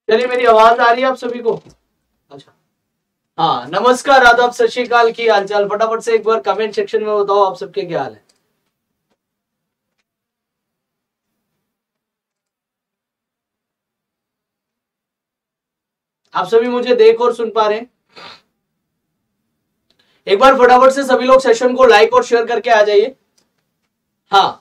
चलिए, मेरी आवाज आ रही है आप सभी को? अच्छा, हाँ, नमस्कार, आदाब, सत श्री अकाल, की हालचाल? फटाफट से एक बार कमेंट सेक्शन में बताओ आप सबके क्या हाल है। आप सभी मुझे देख और सुन पा रहे हैं? एक बार फटाफट से सभी लोग सेशन को लाइक और शेयर करके आ जाइए। हाँ,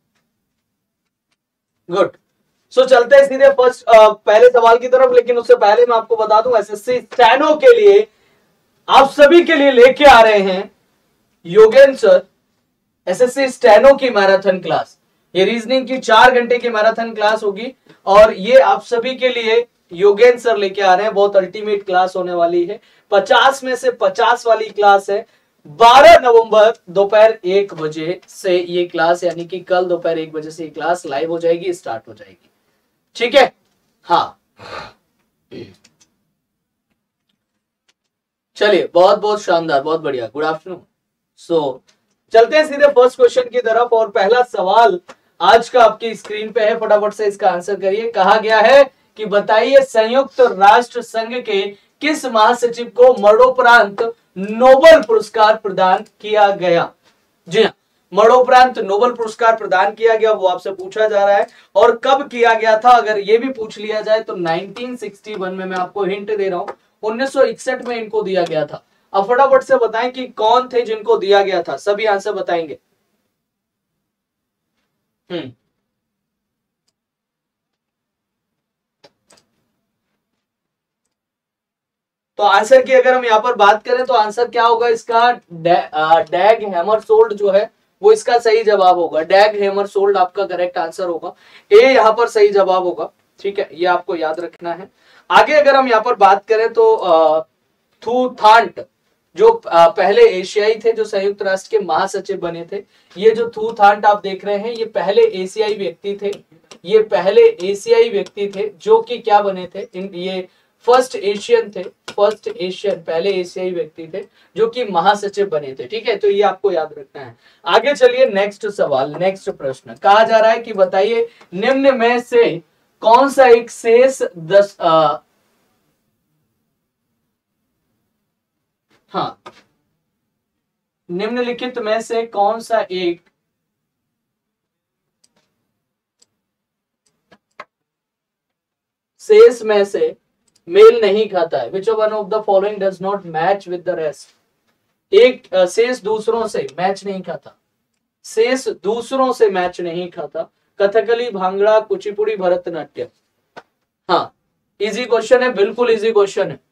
गुड। सो चलते हैं सीधे फर्स्ट पहले सवाल की तरफ, लेकिन उससे पहले मैं आपको बता दूं एसएससी स्टेनो के लिए आप सभी के लिए लेके आ रहे हैं योगेंद्र सर एसएससी स्टेनो की मैराथन क्लास। ये रीजनिंग की 4 घंटे की मैराथन क्लास होगी और ये आप सभी के लिए योगेंद्र सर लेके आ रहे हैं। बहुत अल्टीमेट क्लास होने वाली है, 50 में से 50 वाली क्लास है। 12 नवंबर दोपहर 1 बजे से ये क्लास, यानी कि कल दोपहर 1 बजे से ये क्लास लाइव हो जाएगी, स्टार्ट हो जाएगी। ठीक है, हाँ, चलिए, बहुत बहुत शानदार, बहुत बढ़िया, गुड आफ्टरनून। सो चलते हैं सीधे फर्स्ट क्वेश्चन की तरफ और पहला सवाल आज का आपकी स्क्रीन पे है, फटाफट से इसका आंसर करिए। कहा गया है कि बताइए संयुक्त राष्ट्र संघ के किस महासचिव को मरणोपरांत नोबेल पुरस्कार प्रदान किया गया? जी हाँ, मरणोपरांत नोबेल पुरस्कार प्रदान किया गया, वो आपसे पूछा जा रहा है। और कब किया गया था अगर ये भी पूछ लिया जाए तो 1961 में, मैं आपको हिंट दे रहा हूं, 1961 में इनको दिया गया था। अब फटाफट से बताएं कि कौन थे जिनको दिया गया था, सभी आंसर बताएंगे। तो आंसर की अगर हम यहां पर बात करें तो आंसर क्या होगा इसका? डैग हैमरशोल्ड जो है वो इसका सही जवाब होगा। डैग हैमरशोल्ड आपका करेक्ट आंसर होगा, ए यहां पर सही जवाब होगा। ठीक है, ये आपको याद रखना है। आगे अगर हम यहां पर बात करें तो थू थांट जो पहले एशियाई थे जो संयुक्त राष्ट्र के महासचिव बने थे। ये जो थू थांट आप देख रहे हैं ये पहले एशियाई व्यक्ति थे, ये पहले एशियाई व्यक्ति थे जो कि क्या बने थे, ये फर्स्ट एशियन थे, फर्स्ट एशियन, पहले एशियाई व्यक्ति थे जो कि महासचिव बने थे। ठीक है, तो ये आपको याद रखना है। आगे चलिए, नेक्स्ट सवाल, नेक्स्ट प्रश्न। कहा जा रहा है कि बताइए निम्न में से कौन सा एक शेष हाँ, निम्नलिखित में से कौन सा एक शेष में से मेल नहीं खाता है? Which one of the following does not match with the rest? एक शेष दूसरों से मैच नहीं खाता, शेष दूसरों से मैच नहीं खाता। कथकली, भांगड़ा, कुचिपुड़ी, भरतनाट्यम। हाँ, इजी क्वेश्चन है, बिल्कुल इजी क्वेश्चन है।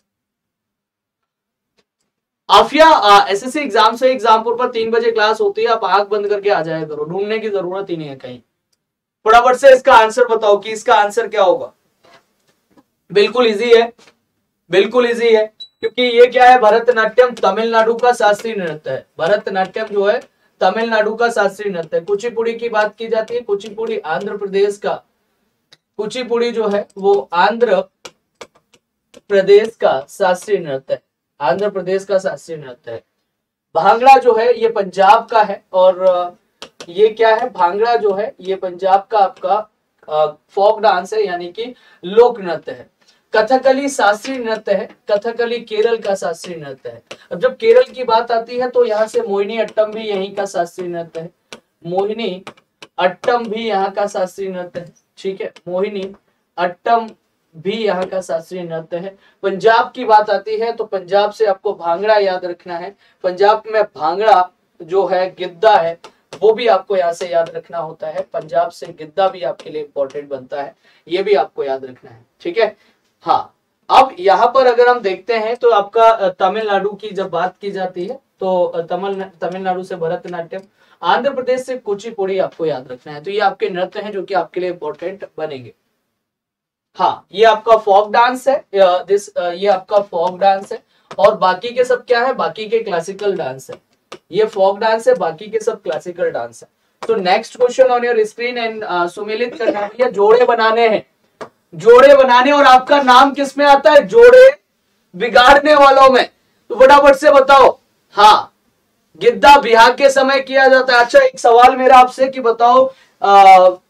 आफिया एसएससी एग्जाम से एग्जामपुर पर 3 बजे क्लास होती है, आप आंख बंद करके आ जाया करो, ढूंढने की जरूरत ही नहीं है कहीं। फटाफट से इसका आंसर बताओ कि इसका आंसर क्या होगा। बिल्कुल इजी है, बिल्कुल इजी है, क्योंकि ये क्या है, भरतनाट्यम तमिलनाडु का शास्त्रीय नृत्य है। भरतनाट्यम जो है तमिलनाडु का शास्त्रीय नृत्य है। कुचिपुड़ी की बात की जाती है, कुचिपुड़ी आंध्र प्रदेश का, कुचिपुड़ी जो है वो आंध्र प्रदेश का शास्त्रीय नृत्य है, आंध्र प्रदेश का शास्त्रीय नृत्य है। भांगड़ा जो है ये पंजाब का है, और ये क्या है, भांगड़ा जो है ये पंजाब का आपका फोक डांस है, यानी कि लोक नृत्य है। कथकली शास्त्रीय नृत्य है, कथकली केरल का शास्त्रीय नृत्य है। अब जब केरल की बात आती है तो यहाँ से मोहिनी अट्टम भी यहीं का शास्त्रीय नृत्य है, मोहिनी अट्टम भी यहाँ का शास्त्रीय नृत्य है। ठीक है, मोहिनी अट्टम भी यहाँ का शास्त्रीय नृत्य है। पंजाब की बात आती है तो पंजाब से आपको भांगड़ा याद रखना है। पंजाब में भांगड़ा जो है, गिद्दा है, वो भी आपको यहाँ से याद रखना होता है। पंजाब से गिद्दा भी आपके लिए इंपॉर्टेंट बनता है, ये भी आपको याद रखना है। ठीक है, हाँ। अब यहाँ पर अगर हम देखते हैं तो आपका तमिलनाडु की जब बात की जाती है तो तमिलनाडु से भरतनाट्यम, आंध्र प्रदेश से कुचिपुड़ी आपको याद रखना है। तो ये आपके नृत्य हैं जो कि आपके लिए इंपॉर्टेंट बनेंगे। हाँ, ये आपका फोक डांस है, ये आपका फोक डांस है, और बाकी के सब क्या है, बाकी के क्लासिकल डांस है। ये फोक डांस है, बाकी के सब क्लासिकल डांस है। तो next question on your screen and सुमिलित करना है, जोड़े बनाने हैं, जोड़े बनाने, और आपका नाम किस में आता है, जोड़े बिगाड़ने वालों में। तो फटाफट से बताओ। हाँ, गिद्दा बिहार के समय किया जाता है। अच्छा, एक सवाल मेरा आपसे कि बताओ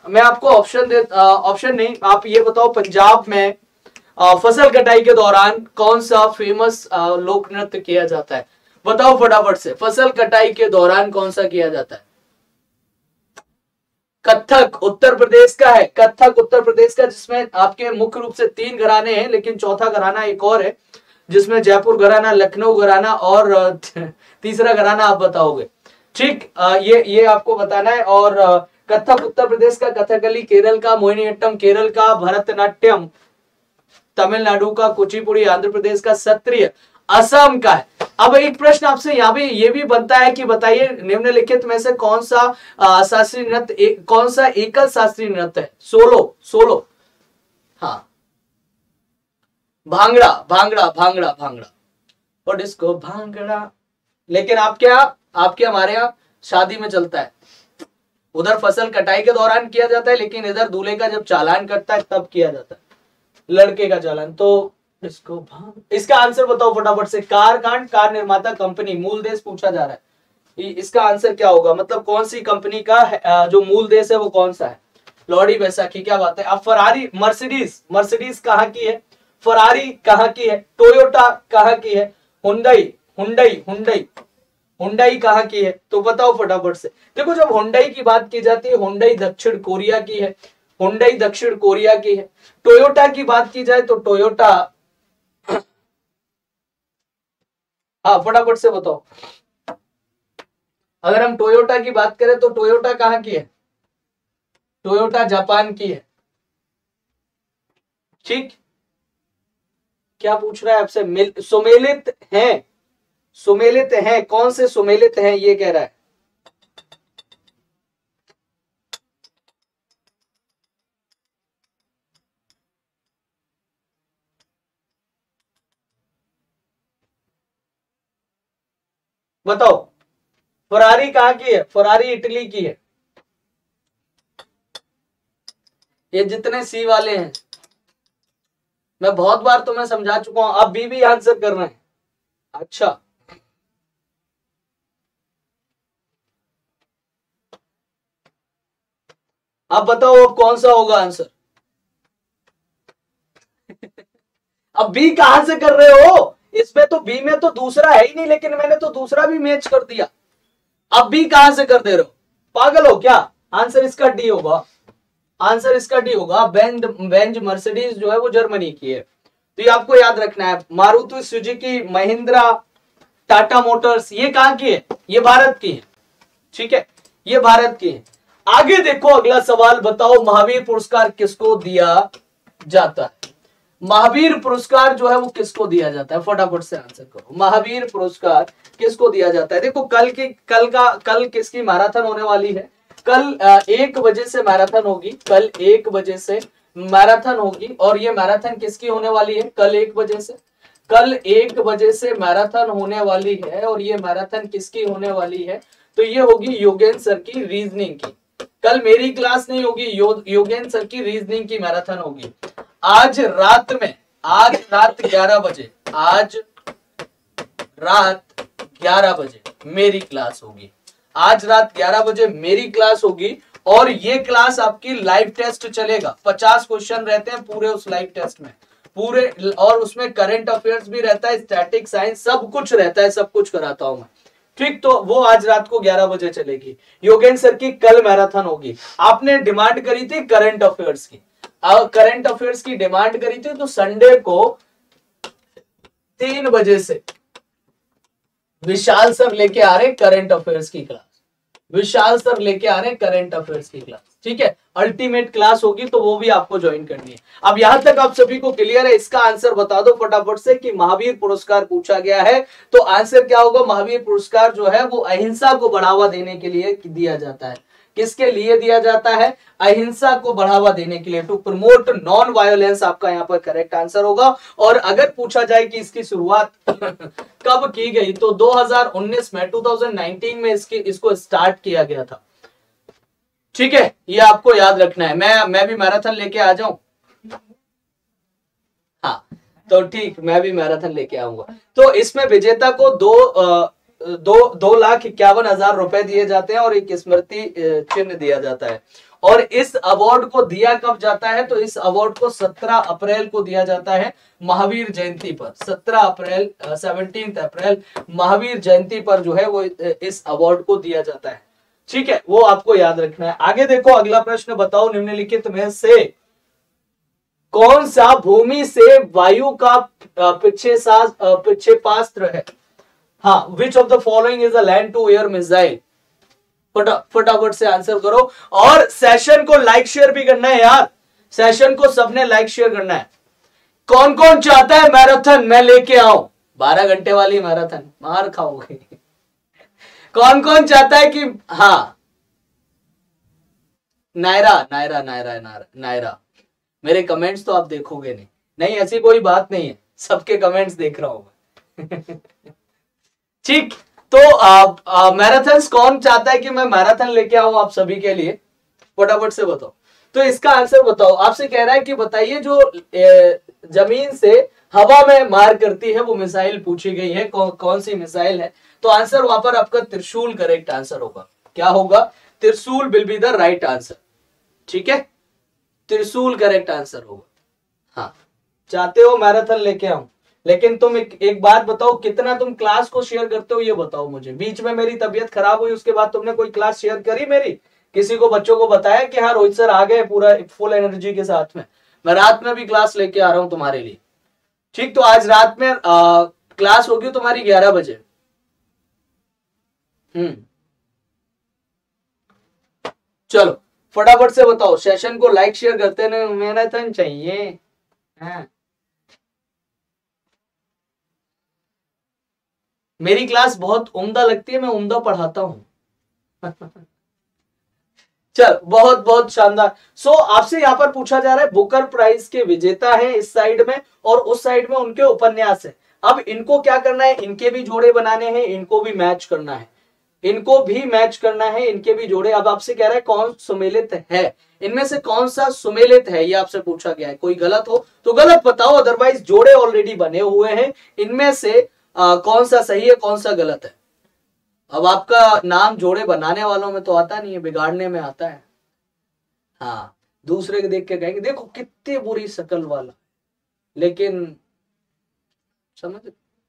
मैं आपको ऑप्शन नहीं, आप ये बताओ पंजाब में फसल कटाई के दौरान कौन सा फेमस लोक नृत्य किया जाता है? बताओ फटाफट से, फसल कटाई के दौरान कौन सा किया जाता है? कथक उत्तर प्रदेश का है, कथक उत्तर प्रदेश का, जिसमें आपके मुख्य रूप से 3 घराने हैं, लेकिन चौथा घराना एक और है जिसमें जयपुर घराना, लखनऊ घराना और तीसरा घराना आप बताओगे। ठीक, ये आपको बताना है। और कथक उत्तर प्रदेश का, कथकली केरल का, मोहिनीअट्टम केरल का, भरतनाट्यम तमिलनाडु का, कुचिपुड़ी आंध्र प्रदेश का, सत्रिय असम का है। अब एक प्रश्न आपसे यहाँ भी ये भी बनता है कि बताइए निम्नलिखित में से कौन सा शास्त्रीय नृत्य, कौन सा एकल शास्त्रीय नृत्य है? सोलो। हाँ, भांगड़ा भांगड़ा भांगड़ा भांगड़ा और डिस्को भांगड़ा। लेकिन आपके हमारे यहाँ शादी में चलता है, उधर फसल कटाई के दौरान किया जाता है, लेकिन इधर दूल्हे का जब चालान कटता है तब किया जाता है, लड़के का चालान। तो डिस्को भांग, इसका आंसर बताओ फटाफट से। कारखान, कार निर्माता कंपनी, मूल देश पूछा जा रहा है, इसका आंसर क्या होगा? मतलब कौन सी कंपनी का जो मूल देश है वो कौन सा है? लोहड़ी बैसाखी, क्या बात है। अब फरारी, मर्सिडीज कहाँ की है? फरारी कहाँ की है? टोयोटा कहाँ की है? हुंडई कहाँ की है? तो बताओ फटाफट से। देखो जब हुंडई की बात की जाती है, हुंडई दक्षिण कोरिया की है, हुंडई दक्षिण कोरिया की है। टोयोटा की बात की जाए तो टोयोटा, हाँ फटाफट से बताओ। अगर हम टोयोटा की बात करें तो टोयोटा कहाँ की है? टोयोटा जापान की है। ठीक, क्या पूछ रहा है आपसे? सुमेलित हैं, कौन से सुमेलित हैं ये कह रहा है। बताओ फरारी कहाँ की है? फरारी इटली की है। ये जितने सी वाले हैं मैं बहुत बार तुम्हें समझा चुका हूं, अब भी आंसर करना है। अच्छा, अब बताओ अब कौन सा होगा आंसर? अब बी कहां से कर रहे हो? इसमें तो बी में तो दूसरा है ही नहीं, लेकिन मैंने तो दूसरा भी मैच कर दिया। अब बी कहां से कर दे रहे हो? पागल हो क्या? आंसर इसका डी होगा, आंसर इसका डी होगा। बेंज मर्सिडीज जो है वो जर्मनी की है, तो ये आपको याद रखना है। मारुति सुजुकी, महिंद्रा, टाटा मोटर्स, ये कहां की है? ये भारत की है। ठीक है, ये भारत की है। आगे देखो अगला सवाल, बताओ महावीर पुरस्कार किसको दिया जाता है? महावीर पुरस्कार जो है वो किसको दिया जाता है? फटाफट से आंसर करो, महावीर पुरस्कार किसको दिया जाता है? देखो कल किसकी मैराथन होने वाली है? कल 1 बजे से मैराथन होगी, कल 1 बजे से मैराथन होगी। और ये मैराथन किसकी होने वाली है? कल 1 बजे से, कल 1 बजे से मैराथन होने वाली है। और ये मैराथन किसकी होने वाली है? तो ये होगी योगेंद्र सर की रीजनिंग की। कल मेरी क्लास नहीं होगी, योगेंद्र सर की रीजनिंग की मैराथन होगी। आज रात 11 बजे, आज रात 11 बजे मेरी क्लास होगी, आज रात 11 बजे मेरी क्लास होगी। और ये क्लास आपकी लाइव टेस्ट चलेगा, 50 क्वेश्चन रहते हैं पूरे उस लाइव टेस्ट में, पूरे, और उसमें करंट अफेयर्स भी रहता है, स्टैटिक साइंस सब कुछ रहता है, सब कुछ कराता हूं मैं। ठीक, तो वो आज रात को 11 बजे चलेगी। योगेंद्र सर की कल मैराथन होगी। आपने डिमांड करी थी करंट अफेयर्स की, करंट अफेयर्स की डिमांड करी थी, तो संडे को 3 बजे से विशाल सर लेके आ रहे करंट अफेयर्स की क्लास, विशाल सर लेके आ रहे करंट अफेयर्स की क्लास। ठीक है, अल्टीमेट क्लास होगी, तो वो भी आपको ज्वाइन करनी है। अब यहां तक आप सभी को क्लियर है? इसका आंसर बता दो फटाफट से कि महावीर पुरस्कार पूछा गया है, तो आंसर क्या होगा? महावीर पुरस्कार जो है वो अहिंसा को बढ़ावा देने के लिए दिया जाता है। किसके लिए दिया जाता है? अहिंसा को बढ़ावा देने के लिए, टू प्रमोट नॉन वायोलेंस आपका यहाँ पर करेक्ट आंसर होगा। और अगर पूछा जाए कि इसकी शुरुआत कब की गई, तो 2019 में, 2019 में इसको स्टार्ट किया गया था। ठीक है, ये आपको याद रखना है। मैं भी मैराथन लेके आ जाऊं? हाँ, तो ठीक, मैं भी मैराथन लेके आऊंगा। तो इसमें विजेता को 2,51,000 रुपए दिए जाते हैं और एक स्मृति चिन्ह दिया जाता है। और इस अवार्ड को दिया कब जाता है? तो इस अवार्ड को 17 अप्रैल को दिया जाता है, महावीर जयंती पर। 17 अप्रैल 17 अप्रैल महावीर जयंती पर जो है वो इस अवार्ड को दिया जाता है। ठीक है, वो आपको याद रखना है। आगे देखो अगला प्रश्न, बताओ निम्नलिखित में से कौन सा भूमि से वायु का प्रक्षेपास्त्र है? हाँ, which of the following is a land to air missile? फटाफट से आंसर करो, और सेशन को लाइक शेयर भी करना है यार, सेशन को सबने लाइक शेयर करना है। कौन कौन चाहता है मैराथन मैं लेके आऊं? 12 घंटे वाली मैराथन, मार खाओगे। कौन कौन चाहता है कि हाँ, नायरा नायरा नायरा नायरा नायरा, मेरे कमेंट्स तो आप देखोगे नहीं, नहीं ऐसी कोई बात नहीं है, सबके कमेंट्स देख रहा हूं। ठीक, तो मैराथन कौन चाहता है कि मैं मैराथन लेके आऊं आप सभी के लिए? फटाफट से बताओ। तो इसका आंसर बताओ, आपसे कह रहा है कि बताइए जो जमीन से हवा में मार करती है वो मिसाइल पूछी गई है, कौन सी मिसाइल है? तो आंसर वहां पर आपका त्रिशूल करेक्ट आंसर होगा। क्या होगा? Trishul will be the right answer. ठीक है, त्रिशूल करेक्ट आंसर होगा। हाँ, चाहते हो मैराथन लेके आऊं, लेकिन तुम एक बात बताओ, कितना तुम क्लास को शेयर करते हो ये बताओ मुझे। बीच में मेरी तबीयत खराब हुई, उसके बाद तुमने कोई क्लास शेयर करी मेरी? किसी को बच्चों को बताया कि हाँ रोहित सर आ गए पूरा फुल एनर्जी के साथ में? मैं रात में भी क्लास लेके आ रहा हूं तुम्हारे लिए। ठीक, तो आज रात में क्लास होगी तुम्हारी 11 बजे। चलो फटाफट से बताओ, सेशन को लाइक शेयर करते ना, मैराथन चाहिए। हाँ, मेरी क्लास बहुत उम्दा लगती है, मैं उम्दा पढ़ाता हूं। चल, बहुत बहुत शानदार। सो आपसे यहां पर पूछा जा रहा है बुकर प्राइज के विजेता हैं इस साइड में, और उस साइड में उनके उपन्यास है। अब इनको क्या करना है? इनके भी जोड़े बनाने हैं, इनको भी मैच करना है, इनको भी मैच करना है, इनके भी जोड़े। अब आपसे कह रहा है कौन सुमेलित है, इनमें से कौन सा सुमेलित है, ये आपसे पूछा गया है। कोई गलत हो तो गलत बताओ, अदरवाइज जोड़े ऑलरेडी बने हुए हैं, इनमें से कौन सा सही है कौन सा गलत है। अब आपका नाम जोड़े बनाने वालों में तो आता नहीं है, बिगाड़ने में आता है। हाँ, दूसरे को देख के कहेंगे देखो कितनी बुरी शक्ल वाला, लेकिन समझ।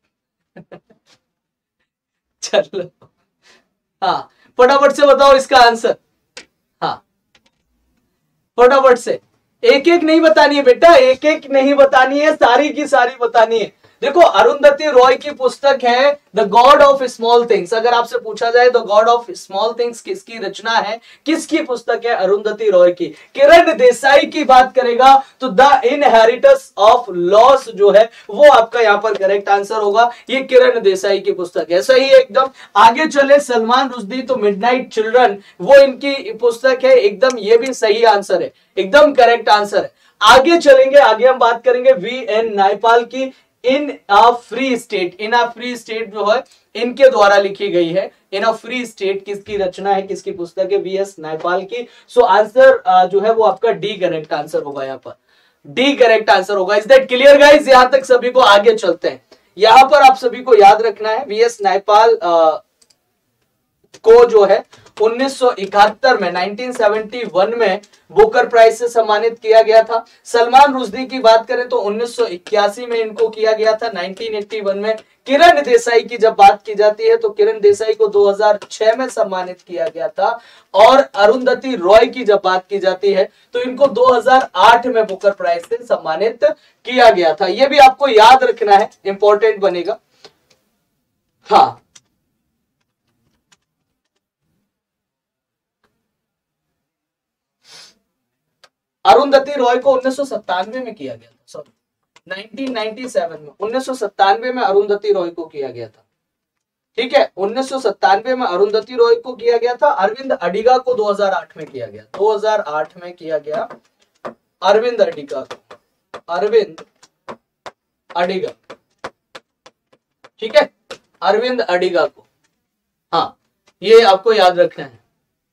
चलो, हाँ फटाफट से बताओ इसका आंसर। हाँ फटाफट से, एक एक नहीं बतानी है बेटा, एक एक नहीं बतानी है, सारी की सारी बतानी है। देखो अरुंधति रॉय की पुस्तक है the god of small things. अगर आपसे पूछा जाए the god of small things किसकी रचना है, किसकी पुस्तक है? अरुंधति रॉय की। किरण देसाई की बात करेगा तो द इनहेरिटेंस ऑफ लॉस जो है वो आपका यहां पर करेक्ट आंसर होगा। ये किरण देसाई की पुस्तक है, सही एकदम। आगे चले, सलमान रुश्दी तो मिडनाइट चिल्ड्रन, वो इनकी पुस्तक है एकदम, ये भी सही आंसर है, एकदम करेक्ट आंसर है। आगे चलेंगे, आगे हम बात करेंगे वी.एन. नायपाल की in a free state. In a free state जो है इनके द्वारा लिखी गई है। इन अ फ्री स्टेट किसकी रचना है, किसकी पुस्तक है? वी.एस. नायपाल की। सो आंसर जो है वो आपका डी करेक्ट आंसर होगा, यहाँ पर डी करेक्ट आंसर होगा। Is that clear guys? यहां तक सभी को? आगे चलते हैं, यहां पर आप सभी को याद रखना है वी.एस. नायपाल को जो है 1971 में 1971 में बुकर प्राइज से सम्मानित किया गया था। सलमान रुश्दी की बात करें तो 1981 में इनको किया गया था, 1981 में। किरण देसाई की जब बात की जाती है तो किरण देसाई को 2006 में सम्मानित किया गया था। और अरुंधति रॉय की जब बात की जाती है तो इनको 2008 में बुकर प्राइज से सम्मानित किया गया था। यह भी आपको याद रखना है, इंपॉर्टेंट बनेगा। हाँ, अरुंधति रॉय को 1997 में किया गया था, सॉरी 1997 में, 1997 में अरुंधति रॉय को किया गया था। ठीक है, 1997 में अरुंधति रॉय को किया गया था। अरविंद अडिगा को 2008 में किया गया, 2008 में किया गया अरविंद अडिगा को, अरविंद अडिगा। ठीक है, अरविंद अडिगा को। हाँ, ये आपको याद रखना है।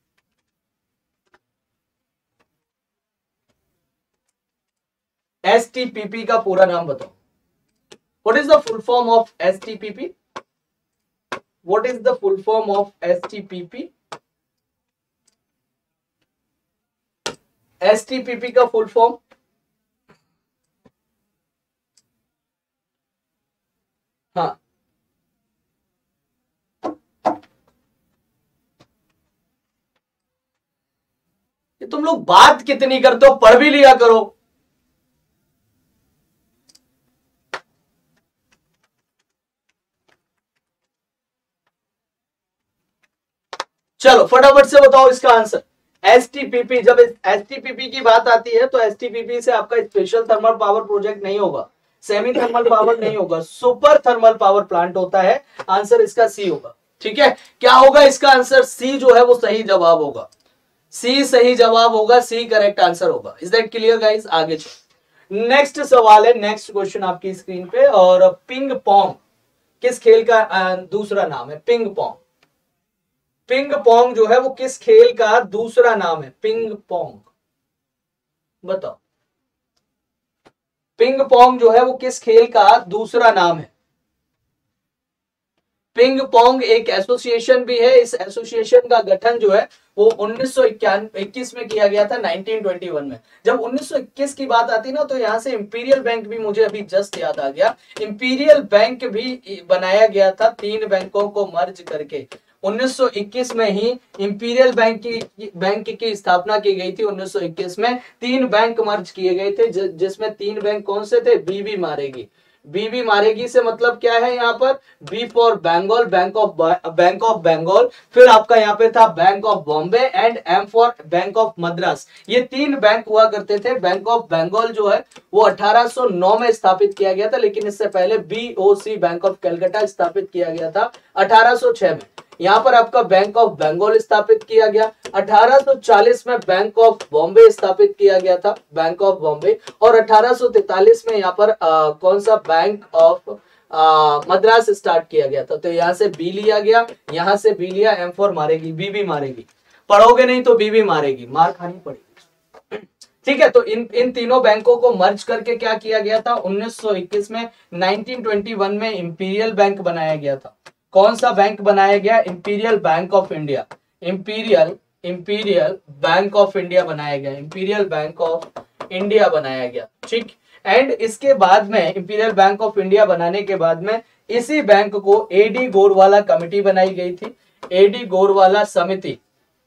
STPP का पूरा नाम बताओ। What is the full form of STPP? What is the full form of STPP? STPP का फुल फॉर्म? हाँ, ये तुम लोग बात कितनी करते हो, पढ़ भी लिया करो। चलो फटाफट से बताओ इसका आंसर। STPP, जब STPP की बात आती है तो STPP से आपका स्पेशल थर्मल पावर प्रोजेक्ट नहीं होगा, सेमी थर्मल पावर नहीं होगा, सुपर थर्मल पावर प्लांट होता है। आंसर इसका सी होगा। ठीक है, क्या होगा इसका आंसर? सी जो है वो सही जवाब होगा। सी सही जवाब होगा, सी करेक्ट आंसर होगा। Is that clear guys? आगे चलो, नेक्स्ट सवाल है, नेक्स्ट क्वेश्चन आपकी स्क्रीन पे। और पिंग पोंग किस खेल का दूसरा नाम है? पिंग पोंग, पिंग पोंग जो है वो किस खेल का दूसरा नाम है? पिंग पोंग, बताओ। पिंग पोंग जो है वो किस खेल का दूसरा नाम है? पिंग पोंग एक एसोसिएशन भी है। इस एसोसिएशन का गठन जो है वो 1921 में किया गया था, 1921 में। जब 1921 की बात आती ना तो यहां से इंपीरियल बैंक भी मुझे अभी जस्ट याद आ गया। इंपीरियल बैंक भी बनाया गया था, 3 बैंकों को मर्ज करके 1921 में ही इंपीरियल बैंक की स्थापना की गई थी। 1921 में 3 बैंक मर्ज किए गए थे, जिसमें 3 बैंक कौन से थे? बीबी मारेगी। बीबी मारेगी से मतलब क्या है? यहाँ पर B for Bengal, bank of Bengal, फिर आपका यहाँ पे था bank of Bombay, and M for bank of Madras. ये 3 बैंक हुआ करते थे। बैंक ऑफ बंगाल जो है वो 1809 में स्थापित किया गया था, लेकिन इससे पहले BOC बैंक ऑफ कलकत्ता स्थापित किया गया था 1806 में। यहाँ पर आपका बैंक ऑफ बंगाल स्थापित किया गया। 1840 में बैंक ऑफ बॉम्बे स्थापित किया गया था, बैंक ऑफ बॉम्बे। और 1843 में यहाँ पर कौन सा? बैंक ऑफ मद्रास स्टार्ट किया गया था। तो यहाँ से बी लिया गया, यहाँ से बी लिया, एम फॉर मारेगी, बीबी मारेगी। पढ़ोगे नहीं तो बीबी मारेगी, मार खानी पड़ेगी। ठीक है, तो इन तीनों बैंकों को मर्ज करके क्या किया गया था? 1921 में, 1921 में इंपीरियल बैंक बनाया गया था। कौन सा बैंक बनाया गया? Imperial bank of India. Imperial bank of India बनाया गया, इंपीरियल बैंक ऑफ इंडिया बनाया गया। ठीक, एंड इसके बाद में इंपीरियल बैंक ऑफ इंडिया बनाने के बाद में इसी बैंक को AD गोरवाला कमेटी बनाई गई थी। AD गोरवाला समिति,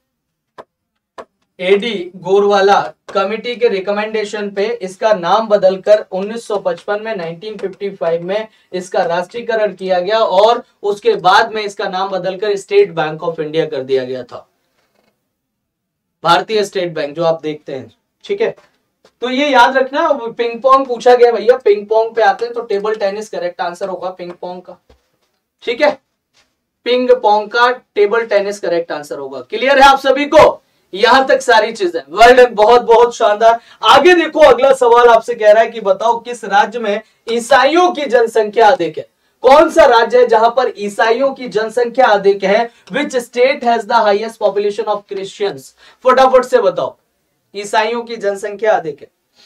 AD गोरवाला कमेटी के रिकमेंडेशन पे इसका नाम बदलकर 1955 में, 1955 में इसका राष्ट्रीयकरण किया गया, और उसके बाद में इसका नाम बदलकर स्टेट बैंक ऑफ इंडिया कर दिया गया था, भारतीय स्टेट बैंक जो आप देखते हैं। ठीक है, तो ये याद रखना। पिंग पोंग पूछा गया भैया, पिंग पोंग पे आते हैं तो टेबल टेनिस करेक्ट आंसर होगा पिंग पोंग का। ठीक है, पिंग पोंग का टेबल टेनिस करेक्ट आंसर होगा। क्लियर है आप सभी को? यहां तक सारी चीजें वेल डन, बहुत बहुत शानदार। आगे देखो, अगला सवाल आपसे कह रहा है कि बताओ किस राज्य में ईसाइयों की जनसंख्या अधिक है? कौन सा राज्य है जहां पर ईसाइयों की जनसंख्या अधिक है? Which state has the highest population of Christians? फटाफट से बताओ, ईसाइयों की जनसंख्या अधिक है।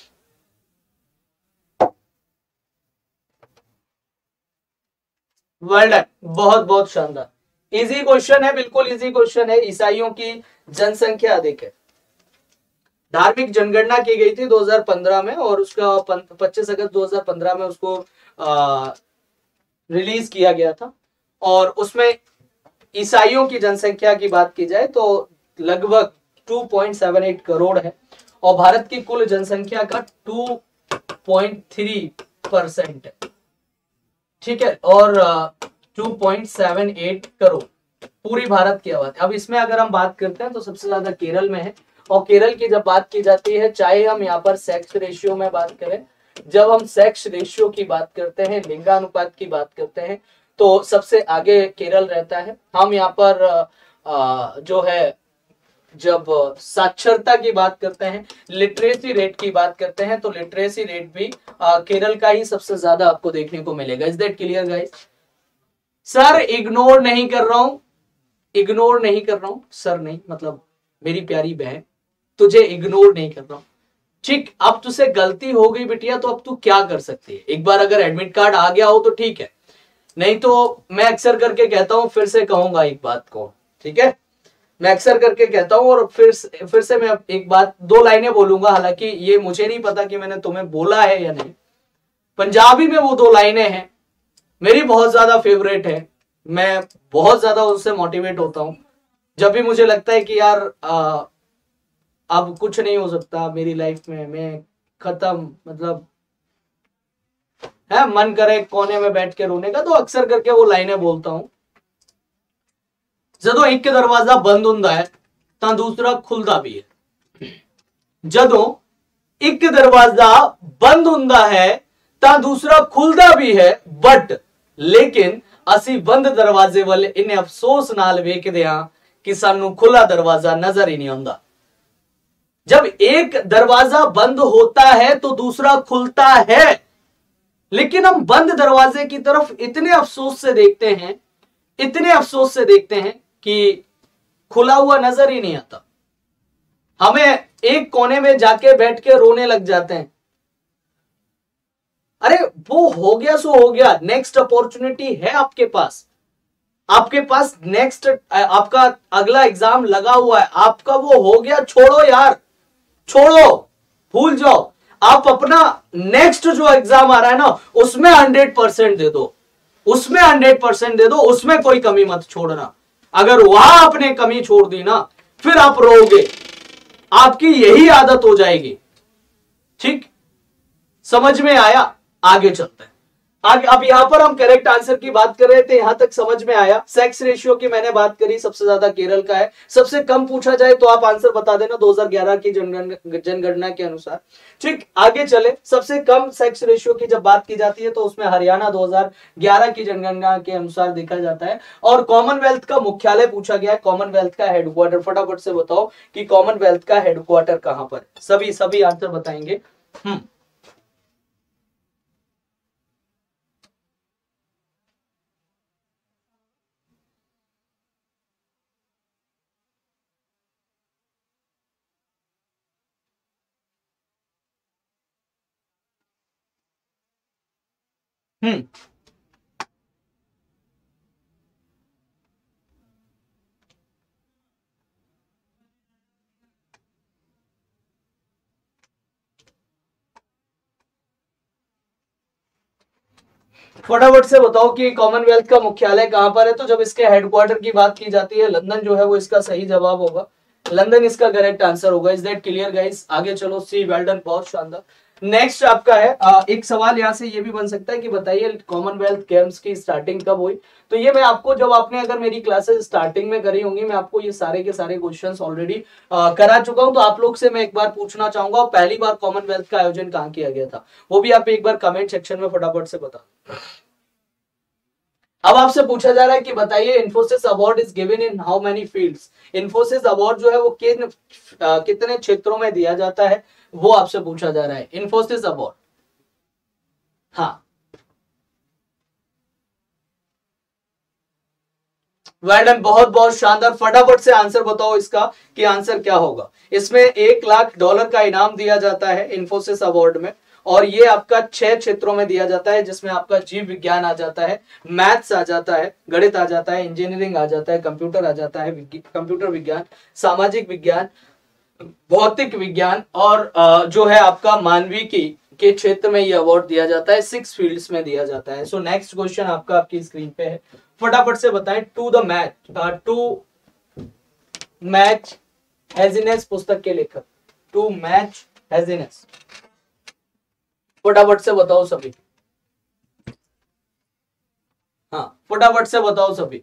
वेल डन, बहुत बहुत शानदार। इजी क्वेश्चन है, बिल्कुल इजी क्वेश्चन है। ईसाइयों की जनसंख्या अधिक है। धार्मिक जनगणना की गई थी 2015 में, और उसका 25 अगस्त 2015 में उसको रिलीज किया गया था। और उसमें ईसाइयों की जनसंख्या की बात की जाए तो लगभग 2.78 करोड़ है, और भारत की कुल जनसंख्या का 2.3% है। ठीक है, और 2.78 करोड़ पूरी भारत की आबादी। अब इसमें अगर हम बात करते हैं तो सबसे ज्यादा केरल में है, और केरल की जब बात की जाती है, चाहे हम यहाँ पर सेक्स रेशियो में बात करें, जब हम सेक्स रेशियो की बात करते हैं, लिंगानुपात की बात करते हैं, तो सबसे आगे केरल रहता है। हम यहाँ पर जो है जब साक्षरता की बात करते हैं, लिटरेसी रेट की बात करते हैं, तो लिटरेसी रेट भी केरल का ही सबसे ज्यादा आपको देखने को मिलेगा। Is that clear guys? Sir ignore नहीं कर रहा हूं, इग्नोर नहीं कर रहा हूं सर, नहीं मतलब मेरी प्यारी बहन, तुझे इग्नोर नहीं कर रहा हूं। ठीक, अब तुझसे गलती हो गई बिटिया, तो अब तू क्या कर सकती है? एक बार अगर एडमिट कार्ड आ गया हो तो ठीक है, नहीं तो मैं अक्सर करके कहता हूं, फिर से कहूंगा एक बात को, ठीक है? मैं अक्सर करके कहता हूं, और फिर से मैं एक बात, 2 लाइनें बोलूंगा, हालांकि ये मुझे नहीं पता कि मैंने तुम्हें बोला है या नहीं। पंजाबी में वो 2 लाइनें हैं, मेरी बहुत ज्यादा फेवरेट है, मैं बहुत ज्यादा उससे मोटिवेट होता हूं। जब भी मुझे लगता है कि यार अब कुछ नहीं हो सकता मेरी लाइफ में, मैं खत्म, मतलब है, मन करे कोने में बैठ के रोने का, तो अक्सर करके वो लाइनें बोलता हूं। जदों एक दरवाजा बंद हुंदा है तां दूसरा खुलदा भी है। जदों एक दरवाजा बंद हुंदा है तां दूसरा खुलदा भी है, बट लेकिन ਅਸੀਂ बंद दरवाजे वाले इन्हें अफसोस नाल वेखदे हां कि सानू खुला दरवाजा नजर ही नहीं आंदा। जब एक दरवाजा बंद होता है तो दूसरा खुलता है, लेकिन हम बंद दरवाजे की तरफ इतने अफसोस से देखते हैं, इतने अफसोस से देखते हैं कि खुला हुआ नजर ही नहीं आता। हमें एक कोने में जाके बैठ के रोने लग जाते हैं, अरे वो हो गया सो हो गया, नेक्स्ट अपॉर्चुनिटी है आपके पास, आपके पास नेक्स्ट, आपका अगला एग्जाम लगा हुआ है, आपका वो हो गया, छोड़ो यार, छोड़ो, भूल जाओ। आप अपना नेक्स्ट जो एग्जाम आ रहा है ना, उसमें 100% दे दो, उसमें 100% दे दो, उसमें कोई कमी मत छोड़ना। अगर वहां आपने कमी छोड़ दी ना, फिर आप रोओगे, आपकी यही आदत हो जाएगी। ठीक, समझ में आया? आगे चलते हैं। आगे अब यहां पर हम करेक्ट आंसर की बात कर रहे थे, यहां तक समझ में आया। सेक्स रेशियो की मैंने बात करी, सबसे ज्यादा केरल का है। सबसे कम पूछा जाए तो आप आंसर बता देना 2011 की जनगणना के अनुसार। ठीक, आगे चले। सबसे कम सेक्स रेशियो की जब बात की जाती है तो उसमें हरियाणा 2011 की जनगणना के अनुसार देखा जाता है। और कॉमनवेल्थ का मुख्यालय पूछा गया है, कॉमनवेल्थ का हेडक्वार्टर, फटाफट से बताओ कि कॉमनवेल्थ का हेडक्वार्टर कहां पर? सभी आंसर बताएंगे। फटाफट से बताओ कि कॉमनवेल्थ का मुख्यालय कहां पर है। तो जब इसके हेडक्वार्टर की बात की जाती है, लंदन जो है वो इसका सही जवाब होगा, लंदन इसका करेक्ट आंसर होगा। Is that clear guys? आगे चलो। सी, वेल डन, बहुत शानदार। नेक्स्ट आपका है एक सवाल यहां से ये भी बन सकता है कि बताइए कॉमनवेल्थ गेम्स की स्टार्टिंग कब हुई? तो ये मैं आपको, जब आपने अगर मेरी क्लासेस स्टार्टिंग में करी होंगी, मैं आपको ये सारे के सारे क्वेश्चंस ऑलरेडी करा चुका हूं। तो आप लोग से मैं एक बार पूछना चाहूंगा, पहली बार कॉमनवेल्थ का आयोजन कहां किया गया था, वो भी आप एक बार कमेंट सेक्शन में फटाफट से बता। अब आपसे पूछा जा रहा है कि बताइए Infosys award is given in how many fields? Infosys award जो है वो कितने क्षेत्रों में दिया जाता है, वो आपसे पूछा जा रहा है। इन्फोसिस अवार्ड, हाँ, वेल डन, बहुत बहुत शानदार। फटाफट से आंसर बताओ इसका कि आंसर क्या होगा। इसमें $1,00,000 का इनाम दिया जाता है इन्फोसिस अवार्ड में, और ये आपका 6 क्षेत्रों में दिया जाता है, जिसमें आपका जीव विज्ञान आ जाता है, मैथ्स आ जाता है, गणित आ जाता है, इंजीनियरिंग आ जाता है, कंप्यूटर आ जाता है, कंप्यूटर विज्ञान, सामाजिक विज्ञान, भौतिक विज्ञान, और जो है आपका मानविकी के क्षेत्र में ये अवार्ड दिया जाता है। 6 फील्ड्स में दिया जाता है। सो नेक्स्ट क्वेश्चन आपका आपकी स्क्रीन पे है, फटाफट से बताएं। टू मैच हैज़िनेस पुस्तक के लेखक, टू मैच हैज़िनेस, फटाफट से बताओ सभी। हाँ, फटाफट से बताओ सभी।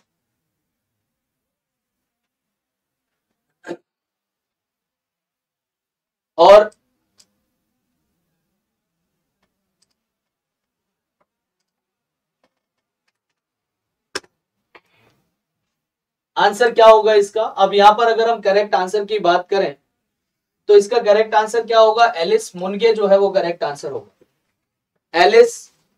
और आंसर क्या होगा इसका? अब यहां पर अगर हम करेक्ट आंसर की बात करें तो इसका करेक्ट आंसर क्या होगा? एलिस मुनगे जो है वो करेक्ट आंसर होगा। एलिस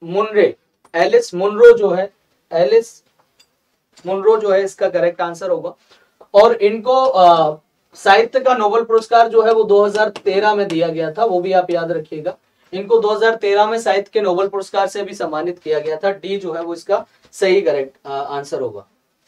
मुनरो जो है, एलिस मुनरो जो है इसका करेक्ट आंसर होगा। और इनको साहित्य का नोबेल पुरस्कार जो है वो 2013 में दिया गया था, वो भी आप याद रखिएगा। इनको 2013 में साहित्य के नोबेल पुरस्कार से भी सम्मानित किया गया था। डी जो है वो इसका सही करेक्ट आंसर होगा।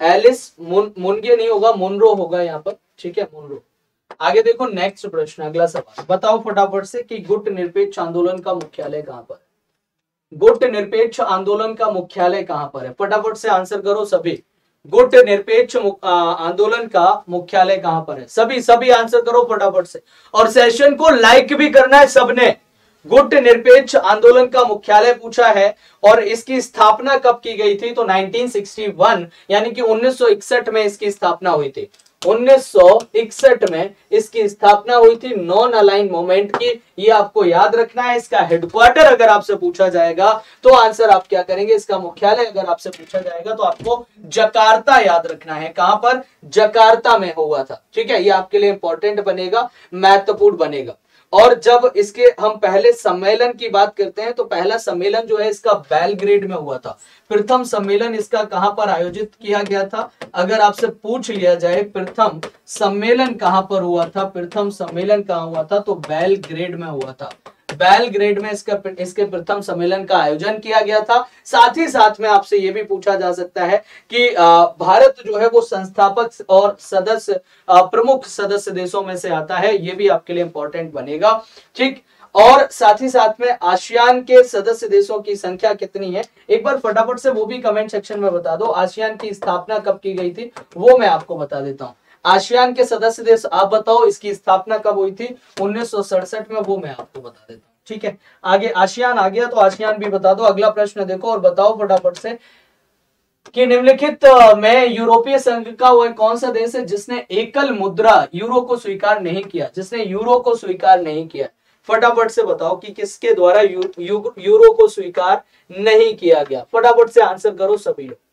एलिस मुनगे नहीं होगा, मुनरो होगा यहाँ पर, ठीक है, मुनरो। आगे देखो नेक्स्ट प्रश्न, अगला सवाल बताओ फटाफट से कि गुट निरपेक्ष आंदोलन का मुख्यालय कहां पर है। गुट निरपेक्ष आंदोलन का मुख्यालय कहां पर है, फटाफट से आंसर करो सभी। गुट निरपेक्ष आंदोलन का मुख्यालय कहां पर है, सभी सभी आंसर करो फटाफट से, और सेशन को लाइक भी करना है सबने। गुट निरपेक्ष आंदोलन का मुख्यालय पूछा है और इसकी स्थापना कब की गई थी, तो 1961 यानी कि 1961 में इसकी स्थापना हुई थी। 1961 में इसकी स्थापना हुई थी नॉन अलाइन मूवमेंट की, ये आपको याद रखना है। इसका हेडक्वार्टर अगर आपसे पूछा जाएगा तो आंसर आप क्या करेंगे, इसका मुख्यालय अगर आपसे पूछा जाएगा तो आपको जकार्ता याद रखना है। कहां पर, जकार्ता में हुआ था, ठीक है, ये आपके लिए इंपॉर्टेंट बनेगा, महत्वपूर्ण बनेगा। और जब इसके हम पहले सम्मेलन की बात करते हैं तो पहला सम्मेलन जो है इसका बेलग्रेड में हुआ था। प्रथम सम्मेलन इसका कहां पर आयोजित किया गया था, अगर आपसे पूछ लिया जाए प्रथम सम्मेलन कहां पर हुआ था, प्रथम सम्मेलन कहां हुआ था, तो बेलग्रेड में हुआ था। बेलग्रेड में इसके प्रथम सम्मेलन का आयोजन किया गया था। साथ ही साथ में आपसे यह भी पूछा जा सकता है कि भारत जो है वो संस्थापक और सदस्य प्रमुख सदस्य देशों में से आता है, यह भी आपके लिए इंपॉर्टेंट बनेगा, ठीक। और साथ ही साथ में आसियान के सदस्य देशों की संख्या कितनी है, एक बार फटाफट से वो भी कमेंट सेक्शन में बता दो। आसियान की स्थापना कब की गई थी वो मैं आपको बता देता हूं। आसियान के सदस्य देश आप बताओ, इसकी स्थापना कब हुई थी, 1967 में, वो मैं आपको बता देता हूं, ठीक है। आगे आसियान आ गया तो आसियान भी बता दो। अगला प्रश्न देखो और बताओ फटाफट से कि निम्नलिखित में यूरोपीय संघ का वह कौन सा देश है जिसने एकल मुद्रा यूरो को स्वीकार नहीं किया, जिसने यूरो को स्वीकार नहीं किया, फटाफट से बताओ कि किसके द्वारा यूरो को स्वीकार नहीं किया गया, फटाफट से आंसर करो सभी लोग।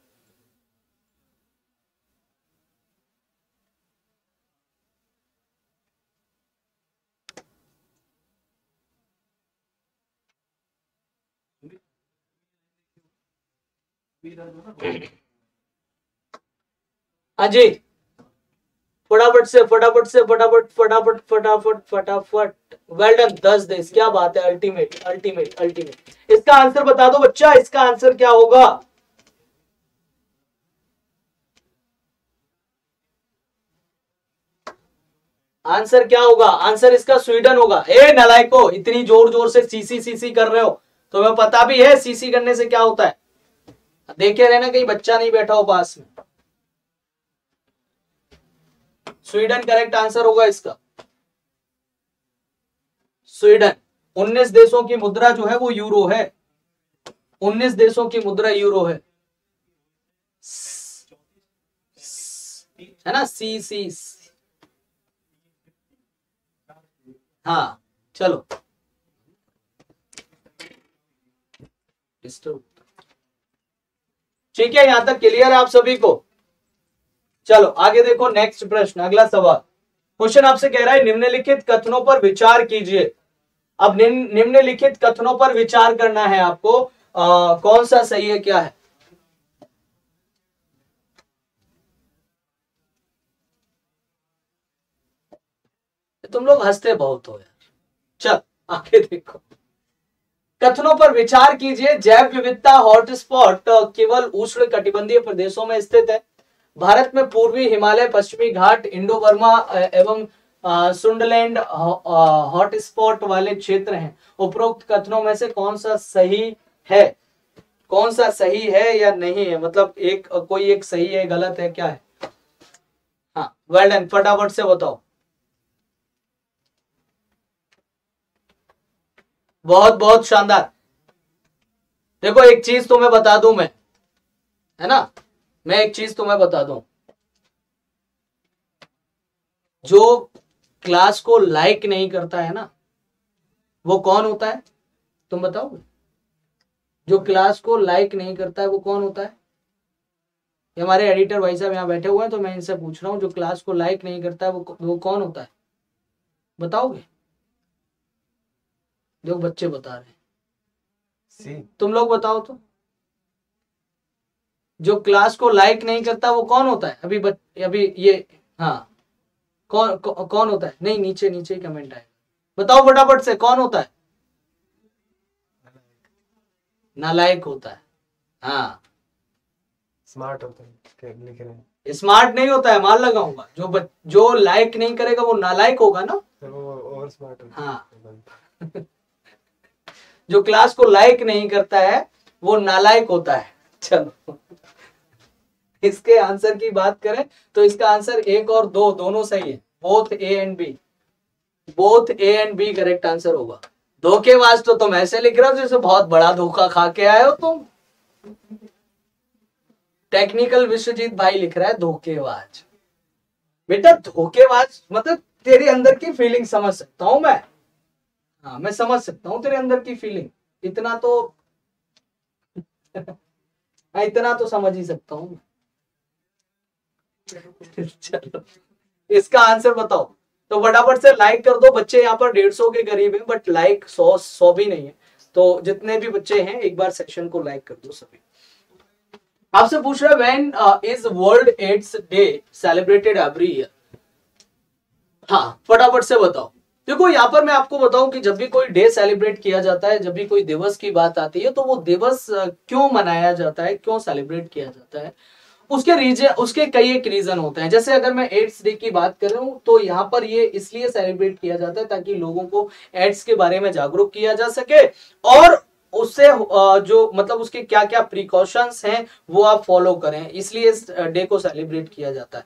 अजय फटाफट से फटाफट से फटाफट फटाफट फटाफट फटाफट, वेल डन, 10 देश, क्या बात है, अल्टीमेट अल्टीमेट अल्टीमेट। इसका आंसर बता दो बच्चा, इसका आंसर क्या होगा, आंसर क्या होगा, आंसर इसका स्वीडन होगा। ए नालायको, इतनी जोर जोर से सीसी सीसी कर रहे हो, तुम्हें पता भी है सीसी करने से क्या होता है, देखे रहना कहीं बच्चा नहीं बैठा हो पास में। स्वीडन करेक्ट आंसर होगा इसका, स्वीडन। 19 देशों की मुद्रा जो है वो यूरो है, 19 देशों की मुद्रा यूरो है ना, सी सी, हाँ चलो, ठीक है, यहां तक क्लियर है आप सभी को। चलो आगे देखो नेक्स्ट प्रश्न, अगला सवाल। क्वेश्चन आपसे कह रहा है निम्नलिखित कथनों पर विचार कीजिए। अब निम्नलिखित कथनों पर विचार करना है आपको, कौन सा सही है क्या है। तुम लोग हंसते बहुत हो यार, चल आगे देखो। कथनों पर विचार कीजिए। जैव विविधता हॉटस्पॉट केवल उष्ण कटिबंधीय प्रदेशों में स्थित है। भारत में पूर्वी हिमालय, पश्चिमी घाट, इंडो बर्मा एवं सुंडलैंड हॉटस्पॉट वाले क्षेत्र हैं। उपरोक्त कथनों में से कौन सा सही है, कौन सा सही है या नहीं है, मतलब एक कोई एक सही है गलत है क्या है। हाँ वेल डन, फटाफट से बताओ। बहुत बहुत शानदार। देखो एक चीज तुम्हें बता दूं मैं, है ना, मैं एक चीज तुम्हें बता दूं, जो क्लास को लाइक नहीं करता है ना वो कौन होता है, तुम बताओगे। जो क्लास को लाइक नहीं करता है वो कौन होता है, ये हमारे एडिटर भाई साहब यहाँ बैठे हुए हैं तो मैं इनसे पूछ रहा हूं, जो क्लास को लाइक नहीं करता है वो कौन होता है, बताओगे। जो बच्चे बता रहे हैं, तुम लोग बताओ तो। जो क्लास को लाइक नहीं करता वो कौन होता है, अभी ये, हाँ कौन होता है, नहीं नीचे नीचे ही कमेंट आए, बताओ फटाफट से कौन होता है, नालायक होता है। हाँ स्मार्ट होता है, क्या लिख रहे हैं? स्मार्ट नहीं होता है, मान लगाऊंगा। जो लाइक नहीं करेगा वो नालायक होगा ना। तो वो और स्मार्ट होता है। हाँ जो क्लास को लाइक नहीं करता है वो नालायक होता है। चलो इसके आंसर की बात करें तो इसका आंसर 1 और 2 दोनों सही है। Both A and B, both A and B correct answer होगा। धोखेबाज तो तुम ऐसे लिख रहे हो जैसे बहुत बड़ा धोखा खा के आए हो तुम। टेक्निकल विश्वजीत भाई लिख रहा है धोखेबाज। बेटा धोखेबाज मतलब तेरे अंदर की फीलिंग समझ सकता हूं मैं। हाँ मैं समझ सकता हूं तेरे अंदर की फीलिंग, इतना तो इतना तो समझ ही सकता हूं। चलो इसका आंसर बताओ। तो फटाफट से लाइक कर दो। बच्चे यहाँ पर 150 के करीब हैं बट लाइक 100 भी नहीं है। तो जितने भी बच्चे हैं एक बार सेशन को लाइक कर दो सभी। आपसे पूछ रहा है when is World AIDS Day celebrated every year. हाँ फटाफट से बताओ। देखो यहाँ पर मैं आपको बताऊं कि जब भी कोई डे सेलिब्रेट किया जाता है, जब भी कोई दिवस की बात आती है तो वो दिवस क्यों मनाया जाता है, क्यों सेलिब्रेट किया जाता है, उसके रीजन, उसके कई एक रीजन होते हैं। जैसे अगर मैं एड्स डे की बात कर रहा हूं तो यहाँ पर ये इसलिए सेलिब्रेट किया जाता है ताकि लोगों को एड्स के बारे में जागरूक किया जा सके और उससे जो मतलब उसके क्या क्या प्रिकॉशंस हैं वो आप फॉलो करें, इसलिए इस डे को सेलिब्रेट किया जाता है।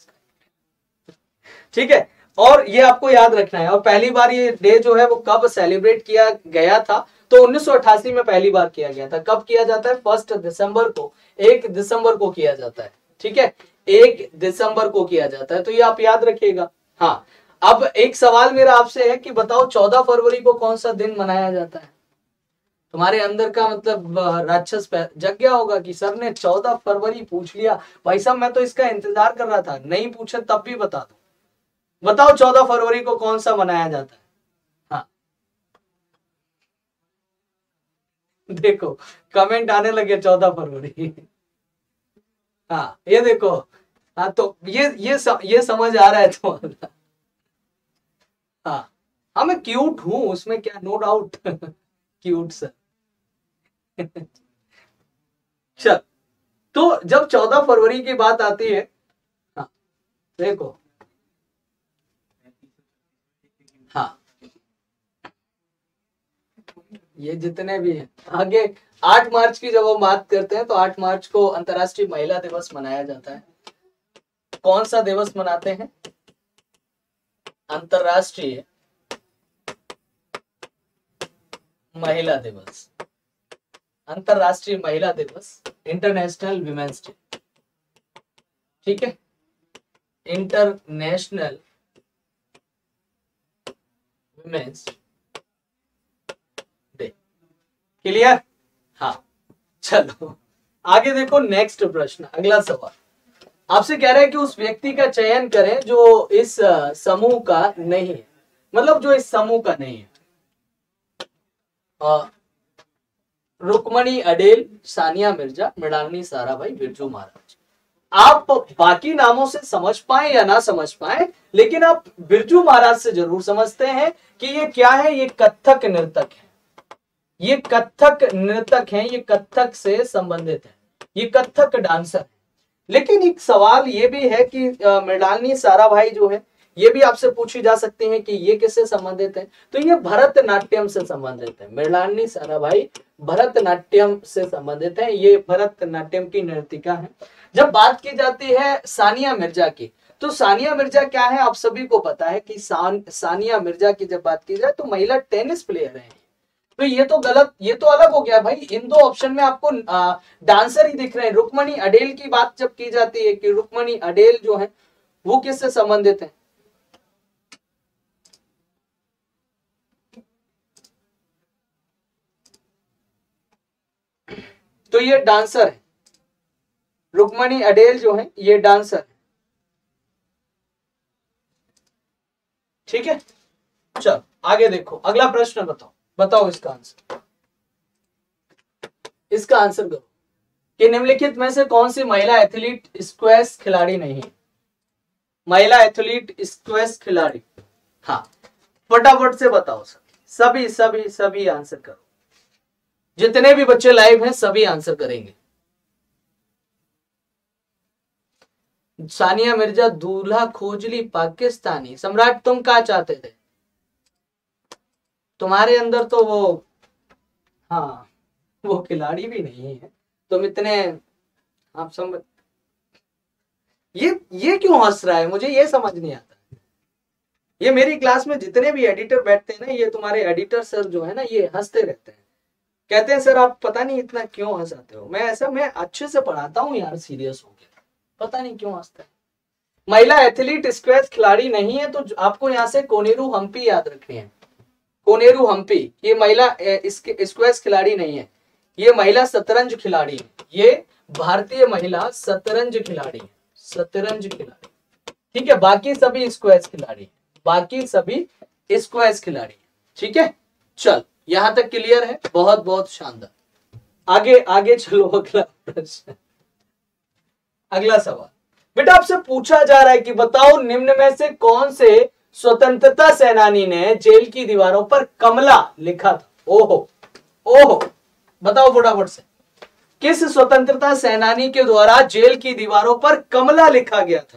ठीक है, और ये आपको याद रखना है। और पहली बार ये डे जो है वो कब सेलिब्रेट किया गया था, तो 1988 में पहली बार किया गया था। कब किया जाता है? 1 दिसंबर को, 1 दिसंबर को किया जाता है। ठीक है, 1 दिसंबर को किया जाता है, तो ये आप याद रखिएगा। हाँ, अब एक सवाल मेरा आपसे है कि बताओ 14 फरवरी को कौन सा दिन मनाया जाता है? तुम्हारे अंदर का मतलब राक्षस जग गया होगा कि सर ने 14 फरवरी पूछ लिया। भाई साहब मैं तो इसका इंतजार कर रहा था, नहीं पूछे तब भी बता दो। बताओ 14 फरवरी को कौन सा मनाया जाता है? हाँ देखो कमेंट आने लगे 14 फरवरी। हाँ ये देखो। हाँ तो ये समझ आ रहा है तुम्हारा। हाँ हाँ मैं क्यूट हूं उसमें क्या, नो डाउट। Cute sir. चल, तो जब 14 फरवरी की बात आती है, हाँ देखो, हाँ ये जितने भी हैं आगे, 8 मार्च की जब हम बात करते हैं तो 8 मार्च को अंतर्राष्ट्रीय महिला दिवस मनाया जाता है। कौन सा दिवस मनाते हैं? अंतर्राष्ट्रीय महिला दिवस। अंतर्राष्ट्रीय महिला दिवस, इंटरनेशनल विमेंस डे। ठीक है, इंटरनेशनल विमेंस डे। क्लियर? हाँ चलो आगे देखो, नेक्स्ट प्रश्न, अगला सवाल आपसे कह रहा है कि उस व्यक्ति का चयन करें जो इस समूह का नहीं है, मतलब जो इस समूह का नहीं है। रुक्मणी अडेल, सानिया मिर्जा, मृणालिनी साराभाई, बिरजू महाराज। आप बाकी नामों से समझ पाए या ना समझ पाए, लेकिन आप बिरजू महाराज से जरूर समझते हैं कि ये क्या है, ये कथक नृतक है। ये कथक नृतक हैं, ये कथक से संबंधित है, ये कथक डांसर है। लेकिन एक सवाल ये भी है कि मृणालिनी साराभाई जो है ये भी आपसे पूछी जा सकती है कि ये किससे संबंधित है, तो ये भरतनाट्यम से संबंधित है। मृणालिनी साराभाई भरतनाट्यम से संबंधित है, ये भरतनाट्यम की नर्तिका है। जब बात की जाती है सानिया मिर्जा की, तो सानिया मिर्जा क्या है आप सभी को पता है कि सानिया मिर्जा की जब बात की जाए तो महिला टेनिस प्लेयर है। तो ये तो गलत, ये तो अलग हो गया भाई। इन दो ऑप्शन में आपको डांसर ही दिख रहे हैं। रुक्मणी अडेल की बात जब की जाती है कि रुक्मणी अडेल जो है वो किससे संबंधित है, तो ये डांसर है। रुक्मणी अडेल जो है ये डांसर है। ठीक है, चलो आगे देखो, अगला प्रश्न बताओ इसका आंसर। इसका आंसर करो कि निम्नलिखित में से कौन सी महिला एथलीट स्क्वैश खिलाड़ी नहीं है? महिला एथलीट स्क्वैश खिलाड़ी, हाँ फटाफट से बताओ सभी सभी सभी आंसर करो। जितने भी बच्चे लाइव हैं सभी आंसर करेंगे। सानिया मिर्जा दूल्हा खोजली पाकिस्तानी। सम्राट तुम क्या चाहते थे? तुम्हारे अंदर तो वो, हाँ वो खिलाड़ी भी नहीं है तुम इतने, आप समझ, ये क्यों हंस रहा है, मुझे ये समझ नहीं आता। ये मेरी क्लास में जितने भी एडिटर बैठते हैं ना, ये तुम्हारे एडिटर सर जो है ना, ये हंसते रहते हैं, कहते हैं सर आप पता नहीं इतना क्यों हंसाते हो। मैं अच्छे से पढ़ाता हूँ यार, सीरियस हो गया, पता नहीं क्यों हंसते हैं। महिला एथलीट स्क्वैश खिलाड़ी नहीं है, तो आपको यहाँ से कोनेरू हम्पी याद रखनी है। कोनेरू हम्पी ये महिला स्क्वैश खिलाड़ी नहीं है, ये महिला शतरंज खिलाड़ी है, ये भारतीय महिला शतरंज खिलाड़ी है, शतरंज खिलाड़ी। ठीक है, बाकी सभी स्क्वैश खिलाड़ी, बाकी सभी स्क्वैश खिलाड़ी। ठीक है, चल यहां तक क्लियर है, बहुत बहुत शानदार। आगे आगे चलो, अगला प्रश्न, अगला सवाल। बेटा आपसे पूछा जा रहा है कि बताओ निम्न में से कौन से स्वतंत्रता सेनानी ने जेल की दीवारों पर कमला लिखा था? ओहो ओहो, बताओ फटाफट से, किस स्वतंत्रता सेनानी के द्वारा जेल की दीवारों पर कमला लिखा गया था?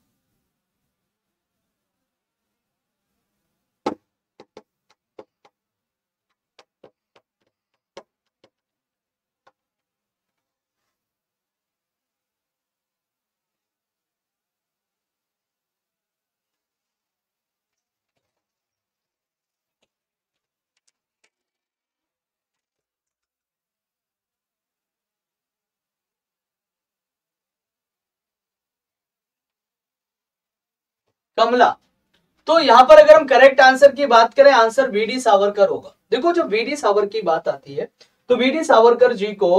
कमला। तो यहां पर अगर हम करेक्ट आंसर की बात करें, आंसर वीडी सावरकर होगा। देखो जब वीडी सावरकर की बात आती है तो वीडी सावरकर जी को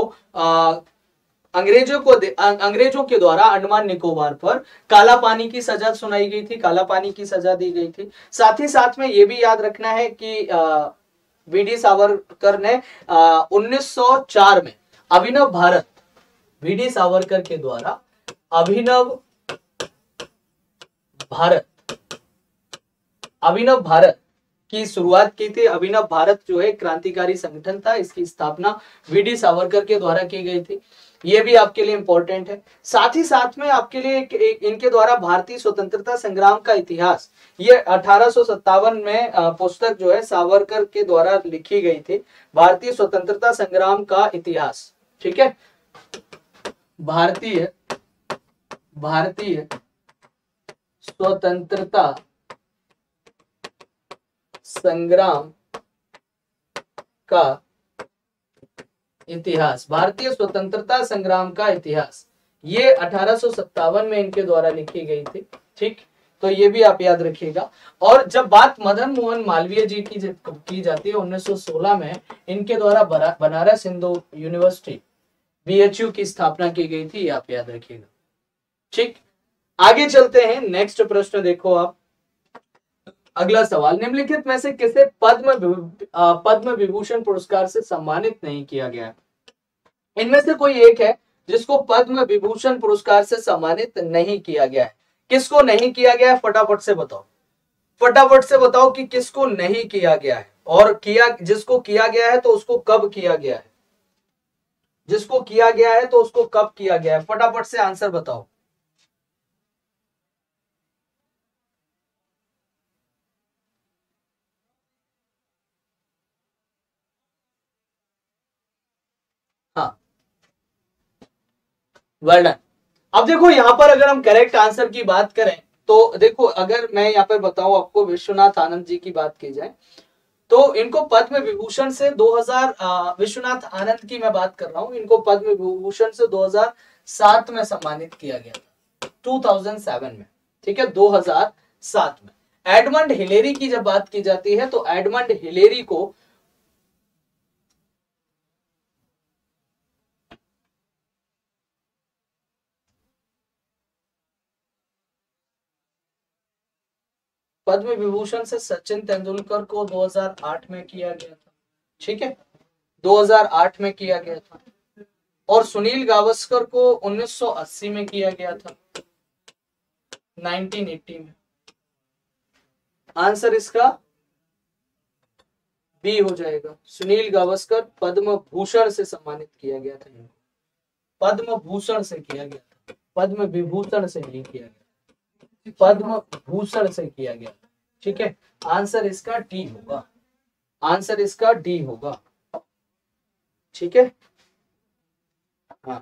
अंग्रेजों के द्वारा अंडमान निकोबार पर काला पानी की सजा सुनाई गई थी, काला पानी की सजा दी गई थी। साथ ही साथ में ये भी याद रखना है कि वीडी सावरकर ने 1904 में अभिनव भारत, वीडी सावरकर के द्वारा अभिनव भारत की शुरुआत की थी। अभिनव भारत जो है क्रांतिकारी संगठन था, इसकी स्थापना वीडी सावरकर के द्वारा की गई थी। ये भी आपके लिए इंपॉर्टेंट है। साथ ही साथ में आपके लिए इनके द्वारा भारतीय स्वतंत्रता संग्राम का इतिहास, ये 1857 में पुस्तक जो है सावरकर के द्वारा लिखी गई थी, भारतीय स्वतंत्रता संग्राम का इतिहास। ठीक है, भारतीय स्वतंत्रता संग्राम का इतिहास, भारतीय स्वतंत्रता संग्राम का इतिहास, ये 1857 में इनके द्वारा लिखी गई थी। ठीक, तो ये भी आप याद रखिएगा। और जब बात मदन मोहन मालवीय जी की जाती है, 1916 में इनके द्वारा बनारस हिंदू यूनिवर्सिटी BHU की स्थापना की गई थी, ये आप याद रखिएगा। ठीक, आगे चलते हैं, नेक्स्ट प्रश्न देखो आप। अगला सवाल, निम्नलिखित में से किसे पद्म विभूषण पुरस्कार से सम्मानित नहीं किया गया? इनमें से कोई एक है जिसको पद्म विभूषण पुरस्कार से सम्मानित नहीं किया गया है। किसको नहीं किया गया है, फटाफट से बताओ, फटाफट से बताओ कि किसको नहीं किया गया है, और जिसको किया गया है तो उसको कब किया गया है, जिसको किया गया है तो उसको कब किया गया है, फटाफट से आंसर बताओ। हाँ, वेल डन। अब देखो यहां पर अगर हम करेक्ट आंसर की बात करें तो देखो, अगर मैं यहाँ पर बताऊं आपको, विश्वनाथ आनंद जी की बात की जाए तो इनको पद्म विभूषण से 2000, विश्वनाथ आनंद की मैं बात कर रहा हूं, इनको पद्म विभूषण से 2007 में सम्मानित किया गया था, 2007 में। ठीक है, 2007 में। एडमंड हिलेरी की जब बात की जाती है तो एडमंड हिलेरी को पद्म विभूषण से सचिन तेंदुलकर को 2008 में किया गया था। ठीक है, 2008 में किया गया था। और सुनील गावस्कर को 1980 में किया गया था, 1980 में। आंसर इसका बी हो जाएगा। सुनील गावस्कर पद्म भूषण से सम्मानित किया गया था, पद्म भूषण से किया गया था, पद्म विभूषण से नहीं किया गया, पद्म भूषण से किया गया। ठीक है, आंसर इसका डी होगा, आंसर इसका डी होगा। ठीक है, हाँ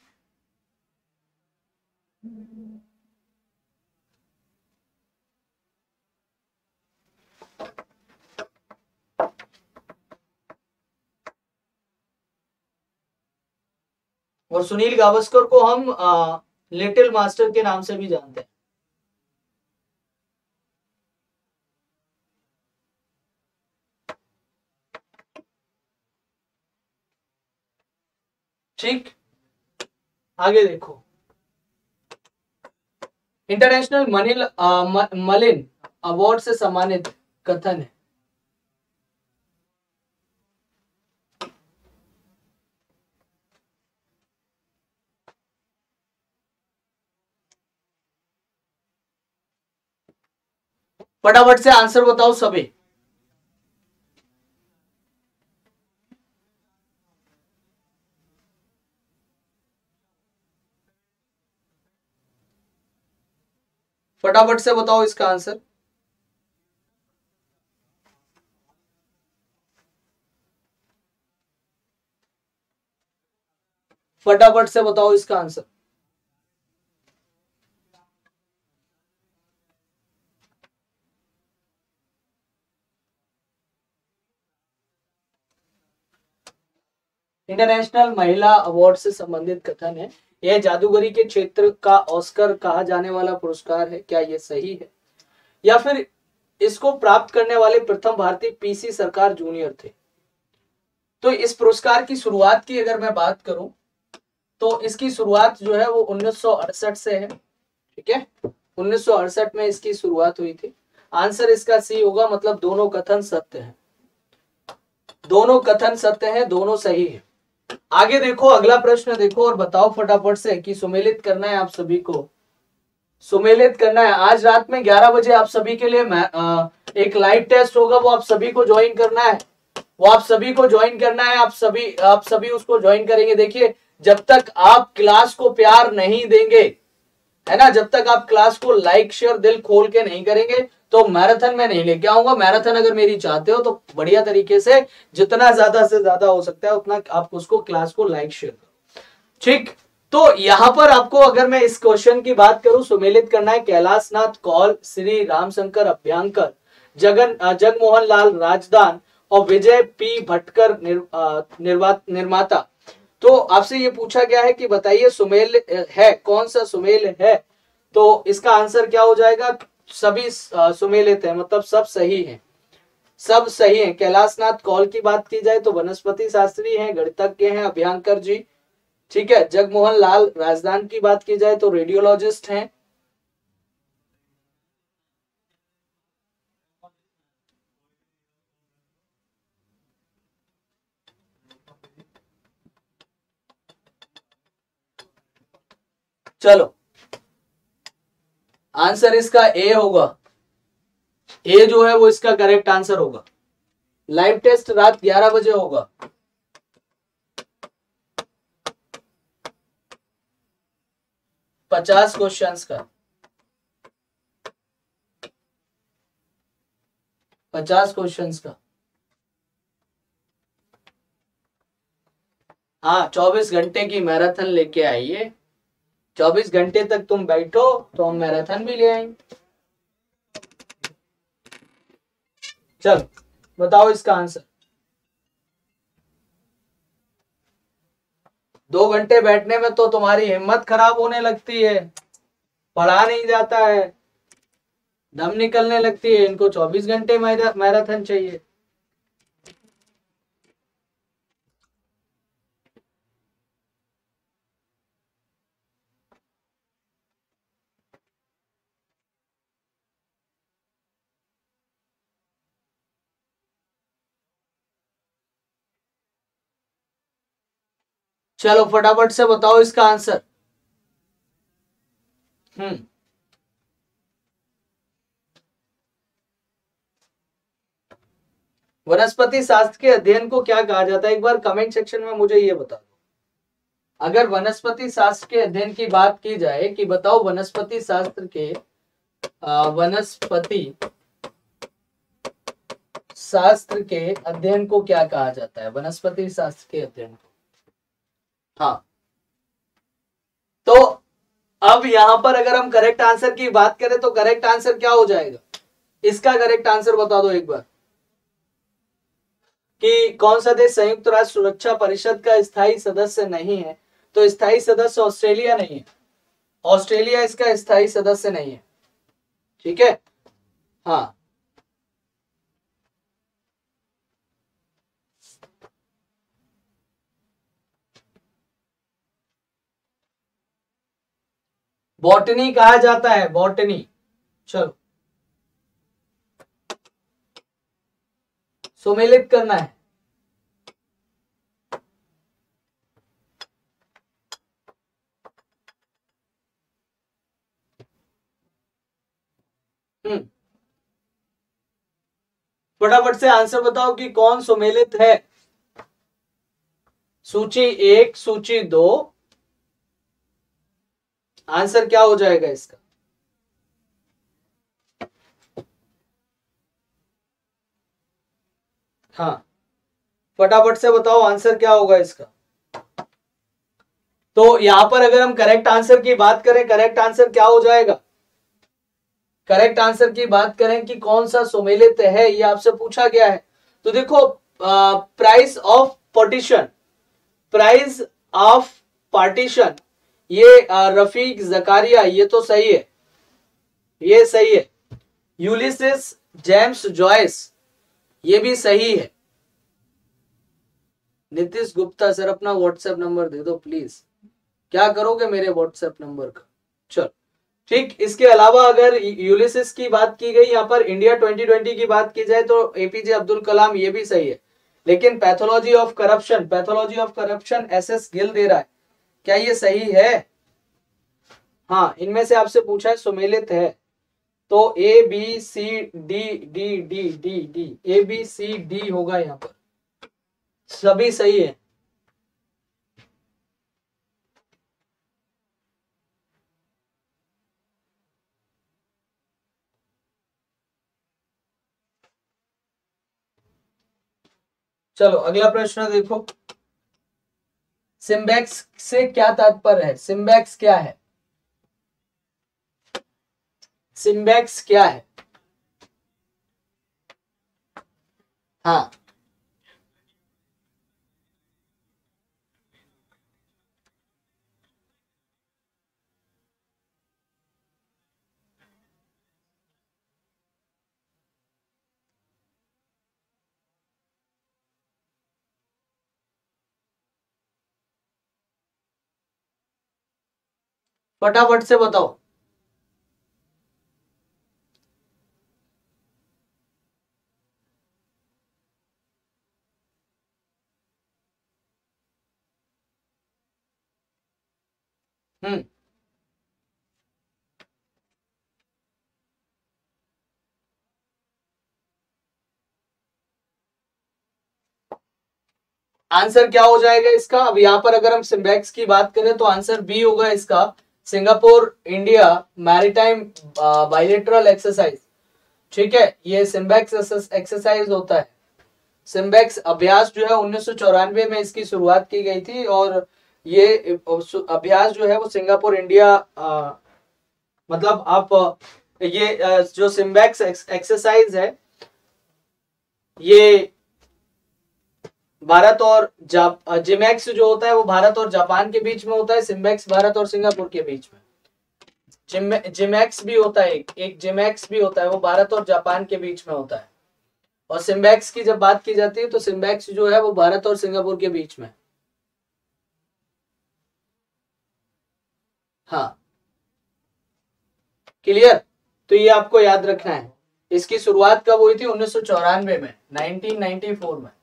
और सुनील गावस्कर को हम लिटिल मास्टर के नाम से भी जानते हैं। ठीक, आगे देखो, इंटरनेशनल मलिन अवार्ड से सम्मानित कथन है। फटाफट से आंसर बताओ सभी। फटाफट से बताओ इसका आंसर। फटाफट से बताओ इसका आंसर। इंटरनेशनल महिला अवार्ड से संबंधित कथन है। यह जादूगरी के क्षेत्र का ऑस्कर कहा जाने वाला पुरस्कार है। क्या यह सही है, या फिर इसको प्राप्त करने वाले प्रथम भारतीय पीसी सरकार जूनियर थे? तो इस पुरस्कार की शुरुआत की अगर मैं बात करूं तो इसकी शुरुआत जो है वो 1968 से है। ठीक है, 1968 में इसकी शुरुआत हुई थी। आंसर इसका सी होगा, मतलब दोनों कथन सत्य हैं, दोनों कथन सत्य हैं, दोनों सही है। आगे देखो, अगला प्रश्न देखो और बताओ फटाफट से कि सुमेलित करना है आप सभी को, सुमेलित करना है। आज रात में 11 बजे आप सभी के लिए एक लाइव टेस्ट होगा, वो आप सभी को ज्वाइन करना है, वो आप सभी को ज्वाइन करना है। आप सभी उसको ज्वाइन करेंगे। देखिए, जब तक आप क्लास को प्यार नहीं देंगे, है ना, जब तक आप क्लास को लाइक शेयर दिल खोल के नहीं करेंगे तो मैराथन में नहीं लेके आऊंगा। मैराथन अगर मेरी चाहते हो तो बढ़िया तरीके से जितना ज्यादा से ज्यादा हो सकता है उतना आप उसको क्लास को लाइक शेयर करो। ठीक, तो यहां पर आपको अगर मैं इस क्वेश्चन की बात करूं, सुमेलित करना है कैलाशनाथ कौल, श्री रामशंकर अभ्यंकर, जगमोहन लाल राजदान और विजय पी भटकर निर्माता। तो आपसे ये पूछा गया है कि बताइए सुमेल है, कौन सा सुमेल है? तो इसका आंसर क्या हो जाएगा? सभी सुमेलित है, मतलब सब सही है, सब सही है। कैलाशनाथ कौल की बात की जाए तो वनस्पति शास्त्री हैं, गणितज्ञ हैं अभ्यंकर जी। ठीक है, जगमोहन लाल राजदान की बात की जाए तो रेडियोलॉजिस्ट हैं। चलो, आंसर इसका ए होगा, ए जो है वो इसका करेक्ट आंसर होगा। लाइव टेस्ट रात 11 बजे होगा। पचास क्वेश्चंस का, 50 क्वेश्चंस का। हाँ, 24 घंटे की मैराथन लेके आइए, 24 घंटे तक तुम बैठो तो हम मैराथन भी ले आएंगे। चल बताओ इसका आंसर। 2 घंटे बैठने में तो तुम्हारी हिम्मत खराब होने लगती है, पढ़ा नहीं जाता है, दम निकलने लगती है। इनको 24 घंटे मैराथन चाहिए। चलो फटाफट से बताओ इसका आंसर। वनस्पति शास्त्र के अध्ययन को क्या कहा जाता है? एक बार कमेंट सेक्शन में मुझे ये बता दो। अगर वनस्पति शास्त्र के अध्ययन की बात की जाए कि बताओ वनस्पति शास्त्र के वनस्पति शास्त्र के अध्ययन को क्या कहा जाता है? वनस्पति शास्त्र के अध्ययन को। हाँ, तो अब यहां पर अगर हम करेक्ट आंसर की बात करें तो करेक्ट आंसर क्या हो जाएगा? इसका करेक्ट आंसर बता दो एक बार कि कौन सा देश संयुक्त राष्ट्र सुरक्षा परिषद का स्थायी सदस्य नहीं है? तो स्थायी सदस्य ऑस्ट्रेलिया नहीं है, ऑस्ट्रेलिया इसका स्थायी सदस्य नहीं है। ठीक है, हाँ, बॉटनी कहा जाता है, बॉटनी। चलो, सुमेलित करना है। फटाफट से आंसर बताओ कि कौन सुमेलित है। सूची 1, सूची 2, आंसर क्या हो जाएगा इसका? हाँ, फटाफट से बताओ आंसर क्या होगा इसका। तो यहां पर अगर हम करेक्ट आंसर की बात करें, करेक्ट आंसर क्या हो जाएगा? करेक्ट आंसर की बात करें कि कौन सा सुमेलित है, ये आपसे पूछा गया है। तो देखो, Price of Partition, Price of Partition, ये रफीक जकारिया, ये तो सही है, ये सही है। यूलिसिस जेम्स जॉयस, ये भी सही है। नीतीश गुप्ता सर, अपना व्हाट्सएप नंबर दे दो प्लीज। क्या करोगे मेरे व्हाट्सएप नंबर का? चलो ठीक। इसके अलावा अगर यूलिसिस की बात की गई, यहाँ पर इंडिया 2020 की बात की जाए तो एपीजे अब्दुल कलाम, ये भी सही है। लेकिन pathology of corruption, pathology of corruption S S Gill दे रहा है, क्या ये सही है? हाँ, इनमें से आपसे पूछा है सुमेलित है, तो A B C D D D D D, A B C D होगा, यहाँ पर सभी सही है। चलो अगला प्रश्न देखो, सिम्बैक्स से क्या तात्पर्य है? सिम्बैक्स क्या है? सिम्बैक्स क्या है? हाँ, फटाफट से बताओ। आंसर क्या हो जाएगा इसका? अब यहाँ पर अगर हम सिम्बैक्स की बात करें तो आंसर बी होगा इसका, Singapore India maritime bilateral exercise. ठीक है, ये सिम्बैक्स एक्सरसाइज होता है। सिम्बैक्स अभ्यास जो है 1994 में इसकी शुरुआत की गई थी, और ये अभ्यास जो है वो सिंगापुर इंडिया मतलब आप ये जो सिम्बैक्स एक्सरसाइज है, ये भारत और जिमैक्स जो होता है वो भारत और जापान के बीच में होता है, सिम्बैक्स भारत और सिंगापुर के बीच में। जिमैक्स भी होता है, एक जिमैक्स भी होता है, वो भारत और जापान के बीच में होता है। और सिम्बैक्स की जब बात की जाती है तो सिम्बैक्स जो है वो भारत और सिंगापुर के बीच में। हाँ, क्लियर? तो ये आपको याद रखना है। इसकी शुरुआत कब हुई थी? 1994 में, 1994 में,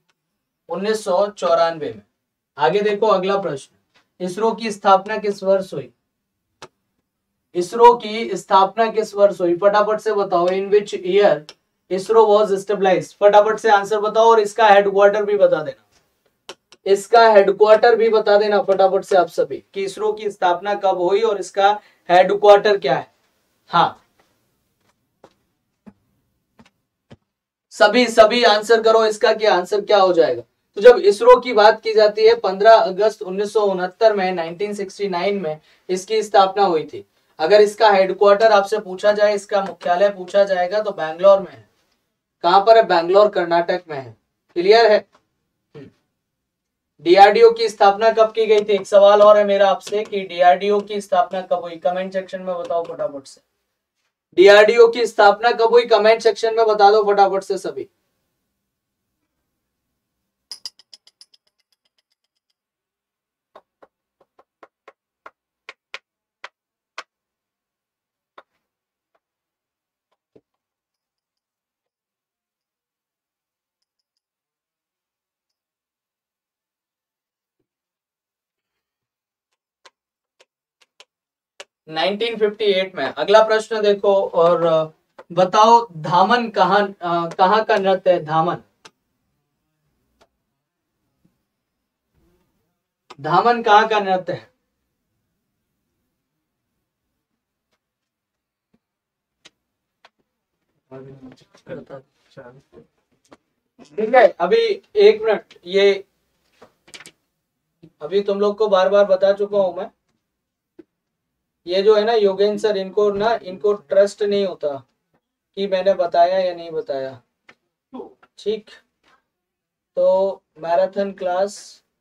1994 में। आगे देखो अगला प्रश्न, इसरो की स्थापना किस वर्ष हुई? इसरो की स्थापना किस वर्ष हुई? फटाफट से बताओ, in which year ISRO was established. फटाफट से आंसर बताओ और इसका हेडक्वार्टर भी बता देना। इसका हेडक्वार्टर भी बता देना फटाफट से आप सभी कि इसरो की स्थापना कब हुई और इसका हेडक्वार्टर क्या है। हाँ, सभी आंसर करो, इसका क्या आंसर क्या हो जाएगा। तो जब इसरो की बात की जाती है 15 अगस्त 1969 में 1969 में इसकी स्थापना हुई थी। अगर इसका हेडक्वार्टर आपसे पूछा जाए, इसका मुख्यालय पूछा जाएगा तो बैंगलोर में है। कहां पर है? बैंगलोर कर्नाटक में है। क्लियर है? डीआरडीओ की स्थापना कब की गई थी? एक सवाल और है मेरा आपसे कि डीआरडीओ की स्थापना कब हुई? कमेंट सेक्शन में बताओ फटाफट से। डीआरडीओ की स्थापना कब हुई? कमेंट सेक्शन में बता दो फटाफट से सभी। नाइनटीन 1958 में। अगला प्रश्न देखो और बताओ धामन कहाँ का नृत्य है? धामन, धामन कहाँ का नृत्य है? ठीक है, अभी 1 मिनट, ये अभी तुम लोग को बार बार बता चुका हूं मैं। ये जो है ना योगेंद्र सर, इनको ट्रस्ट नहीं होता कि मैंने बताया या नहीं बताया। ठीक, तो मैराथन क्लास,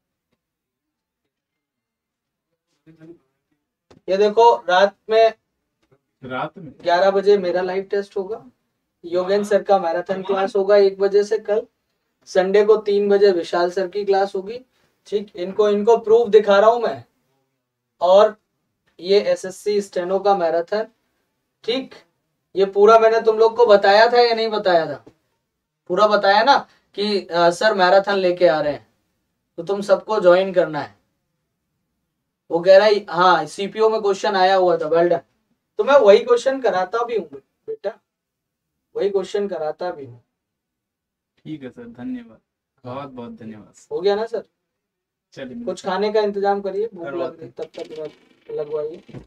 ये देखो रात में 11 बजे मेरा लाइव टेस्ट होगा, योगेंद्र सर का मैराथन क्लास होगा 1 बजे से कल, संडे को 3 बजे विशाल सर की क्लास होगी। ठीक, इनको प्रूफ दिखा रहा हूं मैं। और ये एसएससी स्टेनो का मैराथन। ठीक, ये पूरा मैंने तुम लोग को बताया था या नहीं बताया था? पूरा बताया ना कि सर मैराथन लेके आ रहे हैं तो तुम सबको ज्वाइन करना है। वो कह रहा है हाँ सीपीओ में क्वेश्चन आया हुआ था, वेल डन। तो मैं वही क्वेश्चन कराता भी हूँ बेटा, वही क्वेश्चन कराता भी हूँ। ठीक है सर, धन्यवाद, बहुत बहुत धन्यवाद। हो गया ना सर? चलिए, कुछ खाने का इंतजाम करिए, भूख लग रही तब तक लगवाइए।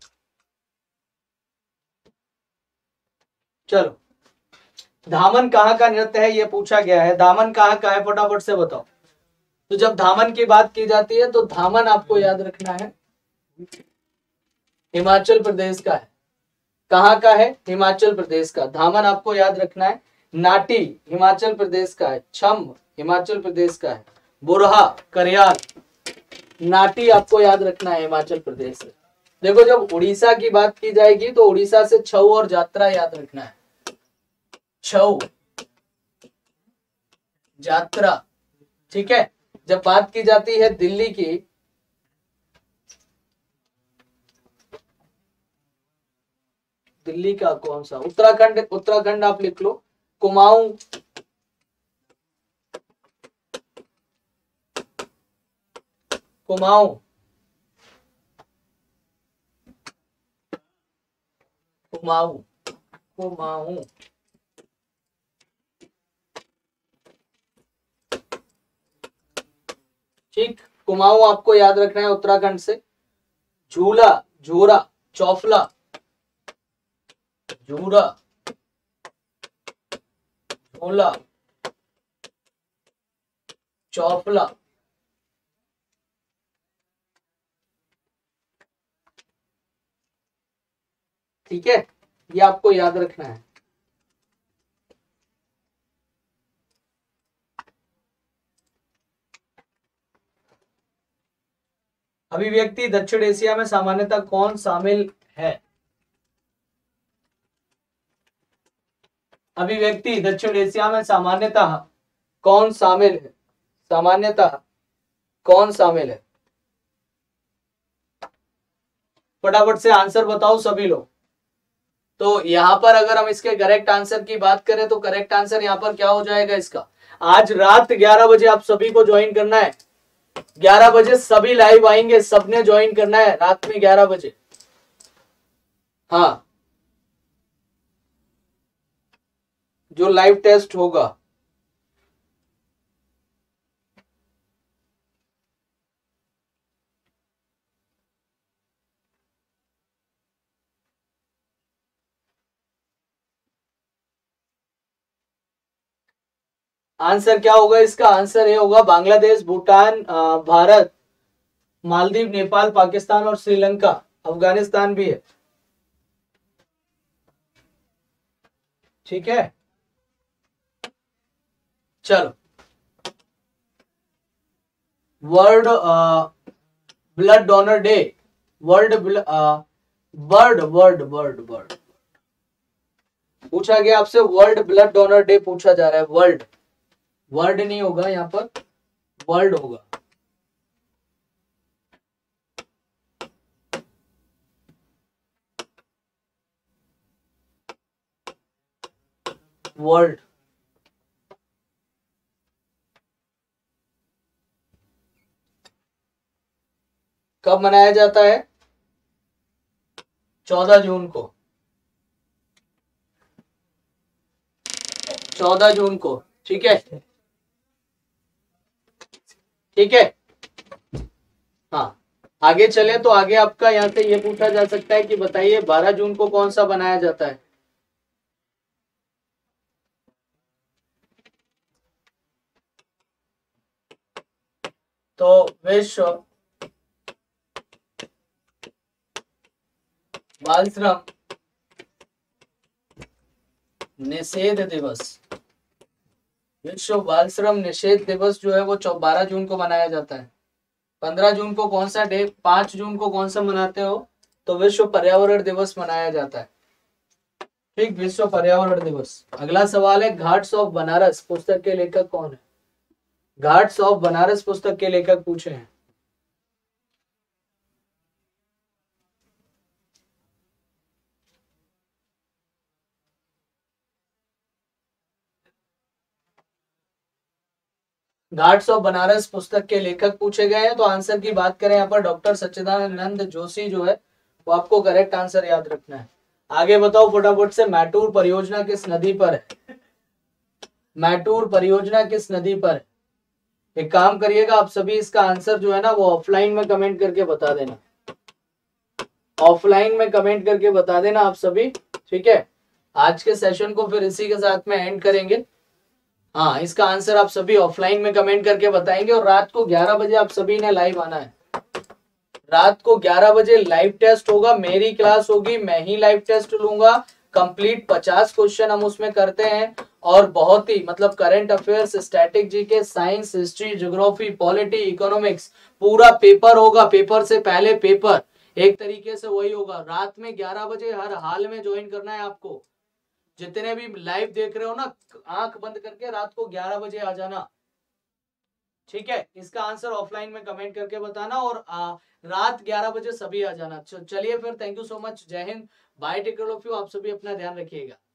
चलो, धामन कहाँ का नृत्य है ये पूछा गया है। धामन कहाँ का है फटाफट से बताओ। तो जब धामन की बात की जाती है तो धामन आपको याद रखना है हिमाचल प्रदेश का है। कहाँ का है? हिमाचल प्रदेश का। धामन आपको याद रखना है। नाटी हिमाचल प्रदेश का है। छम हिमाचल प्रदेश का है। बुरहा, करयाल, नाटी आपको याद रखना है हिमाचल प्रदेश से। देखो जब उड़ीसा की बात की जाएगी तो उड़ीसा से छऊ और यात्रा याद रखना है। छऊ, यात्रा, ठीक है। जब बात की जाती है दिल्ली की, दिल्ली का कौन सा? उत्तराखंड, उत्तराखंड आप लिख लो। कुमाऊं, कुमाऊं, कुमाऊं, कुमाऊं, ठीक। कुमाऊं आपको याद रखना है उत्तराखंड से। झूला, झूरा, चौफला, झूरा, झूला, चौफला, ठीक है, ये आपको याद रखना है। अभिव्यक्ति दक्षिण एशिया में सामान्यतः कौन शामिल है? अभिव्यक्ति दक्षिण एशिया में सामान्यतः कौन शामिल है? सामान्यतः कौन शामिल है? फटाफट से आंसर बताओ सभी लोग। तो यहां पर अगर हम इसके करेक्ट आंसर की बात करें तो करेक्ट आंसर यहां पर क्या हो जाएगा इसका? आज रात 11 बजे आप सभी को ज्वाइन करना है। 11 बजे सभी लाइव आएंगे, सबने ज्वाइन करना है रात में 11 बजे। हाँ, जो लाइव टेस्ट होगा आंसर क्या होगा इसका? आंसर ये होगा बांग्लादेश, भूटान, भारत, मालदीव, नेपाल, पाकिस्तान और श्रीलंका, अफगानिस्तान भी है। ठीक है, चलो। World blood donor day, world world world world world पूछा गया आपसे, वर्ल्ड ब्लड डोनर डे पूछा जा रहा है। वर्ल्ड, वर्ल्ड नहीं होगा यहाँ पर, वर्ल्ड होगा। वर्ल्ड, कब मनाया जाता है? 14 जून को, 14 जून को। ठीक है, ठीक है। हाँ, आगे चले तो आगे आपका यहाँ से ये पूछा जा सकता है कि बताइए 12 जून को कौन सा बनाया जाता है? तो विश्व बाल श्रम निषेध दिवस, विश्व बाल श्रम निषेध दिवस जो है वो 12 जून को मनाया जाता है। 15 जून को कौन सा डे, 5 जून को कौन सा मनाते हो? तो विश्व पर्यावरण दिवस मनाया जाता है। ठीक, विश्व पर्यावरण दिवस। अगला सवाल है, घाट्स ऑफ बनारस पुस्तक के लेखक कौन है? घाट्स ऑफ बनारस पुस्तक के लेखक पूछे हैं। घाट्स ऑफ बनारस पुस्तक के लेखक पूछे गए हैं। तो आंसर की बात करें यहाँ पर डॉक्टर सच्चिदानंद जोशी जो है वो आपको करेक्ट आंसर याद रखना है। आगे बताओ फटाफट से, मैटूर परियोजना किस नदी पर है? मैटूर परियोजना किस नदी पर है? एक काम करिएगा आप सभी, इसका आंसर जो है ना वो ऑफलाइन में कमेंट करके बता देना, ऑफलाइन में कमेंट करके बता देना आप सभी। ठीक है, आज के सेशन को फिर इसी के साथ में एंड करेंगे। हाँ, इसका आंसर आप सभी ऑफलाइन में कमेंट करके बताएंगे। और रात को 11 बजे आप सभी ने लाइव आना है। रात को 11 बजे लाइव टेस्ट होगा, मेरी क्लास होगी, मैं ही लाइव टेस्ट लूंगा। कंप्लीट 50 क्वेश्चन हम उसमें करते हैं और बहुत ही मतलब current affairs, static GK, science, history, geography, polity, economics, पूरा पेपर होगा। पेपर से पहले पेपर, एक तरीके से वही होगा। रात में 11 बजे हर हाल में ज्वाइन करना है आपको। जितने भी लाइव देख रहे हो ना, आंख बंद करके रात को 11 बजे आ जाना। ठीक है, इसका आंसर ऑफलाइन में कमेंट करके बताना और रात 11 बजे सभी आ जाना। चलिए फिर, थैंक यू सो मच, जय हिंद, bye, take care of you. आप सभी अपना ध्यान रखिएगा।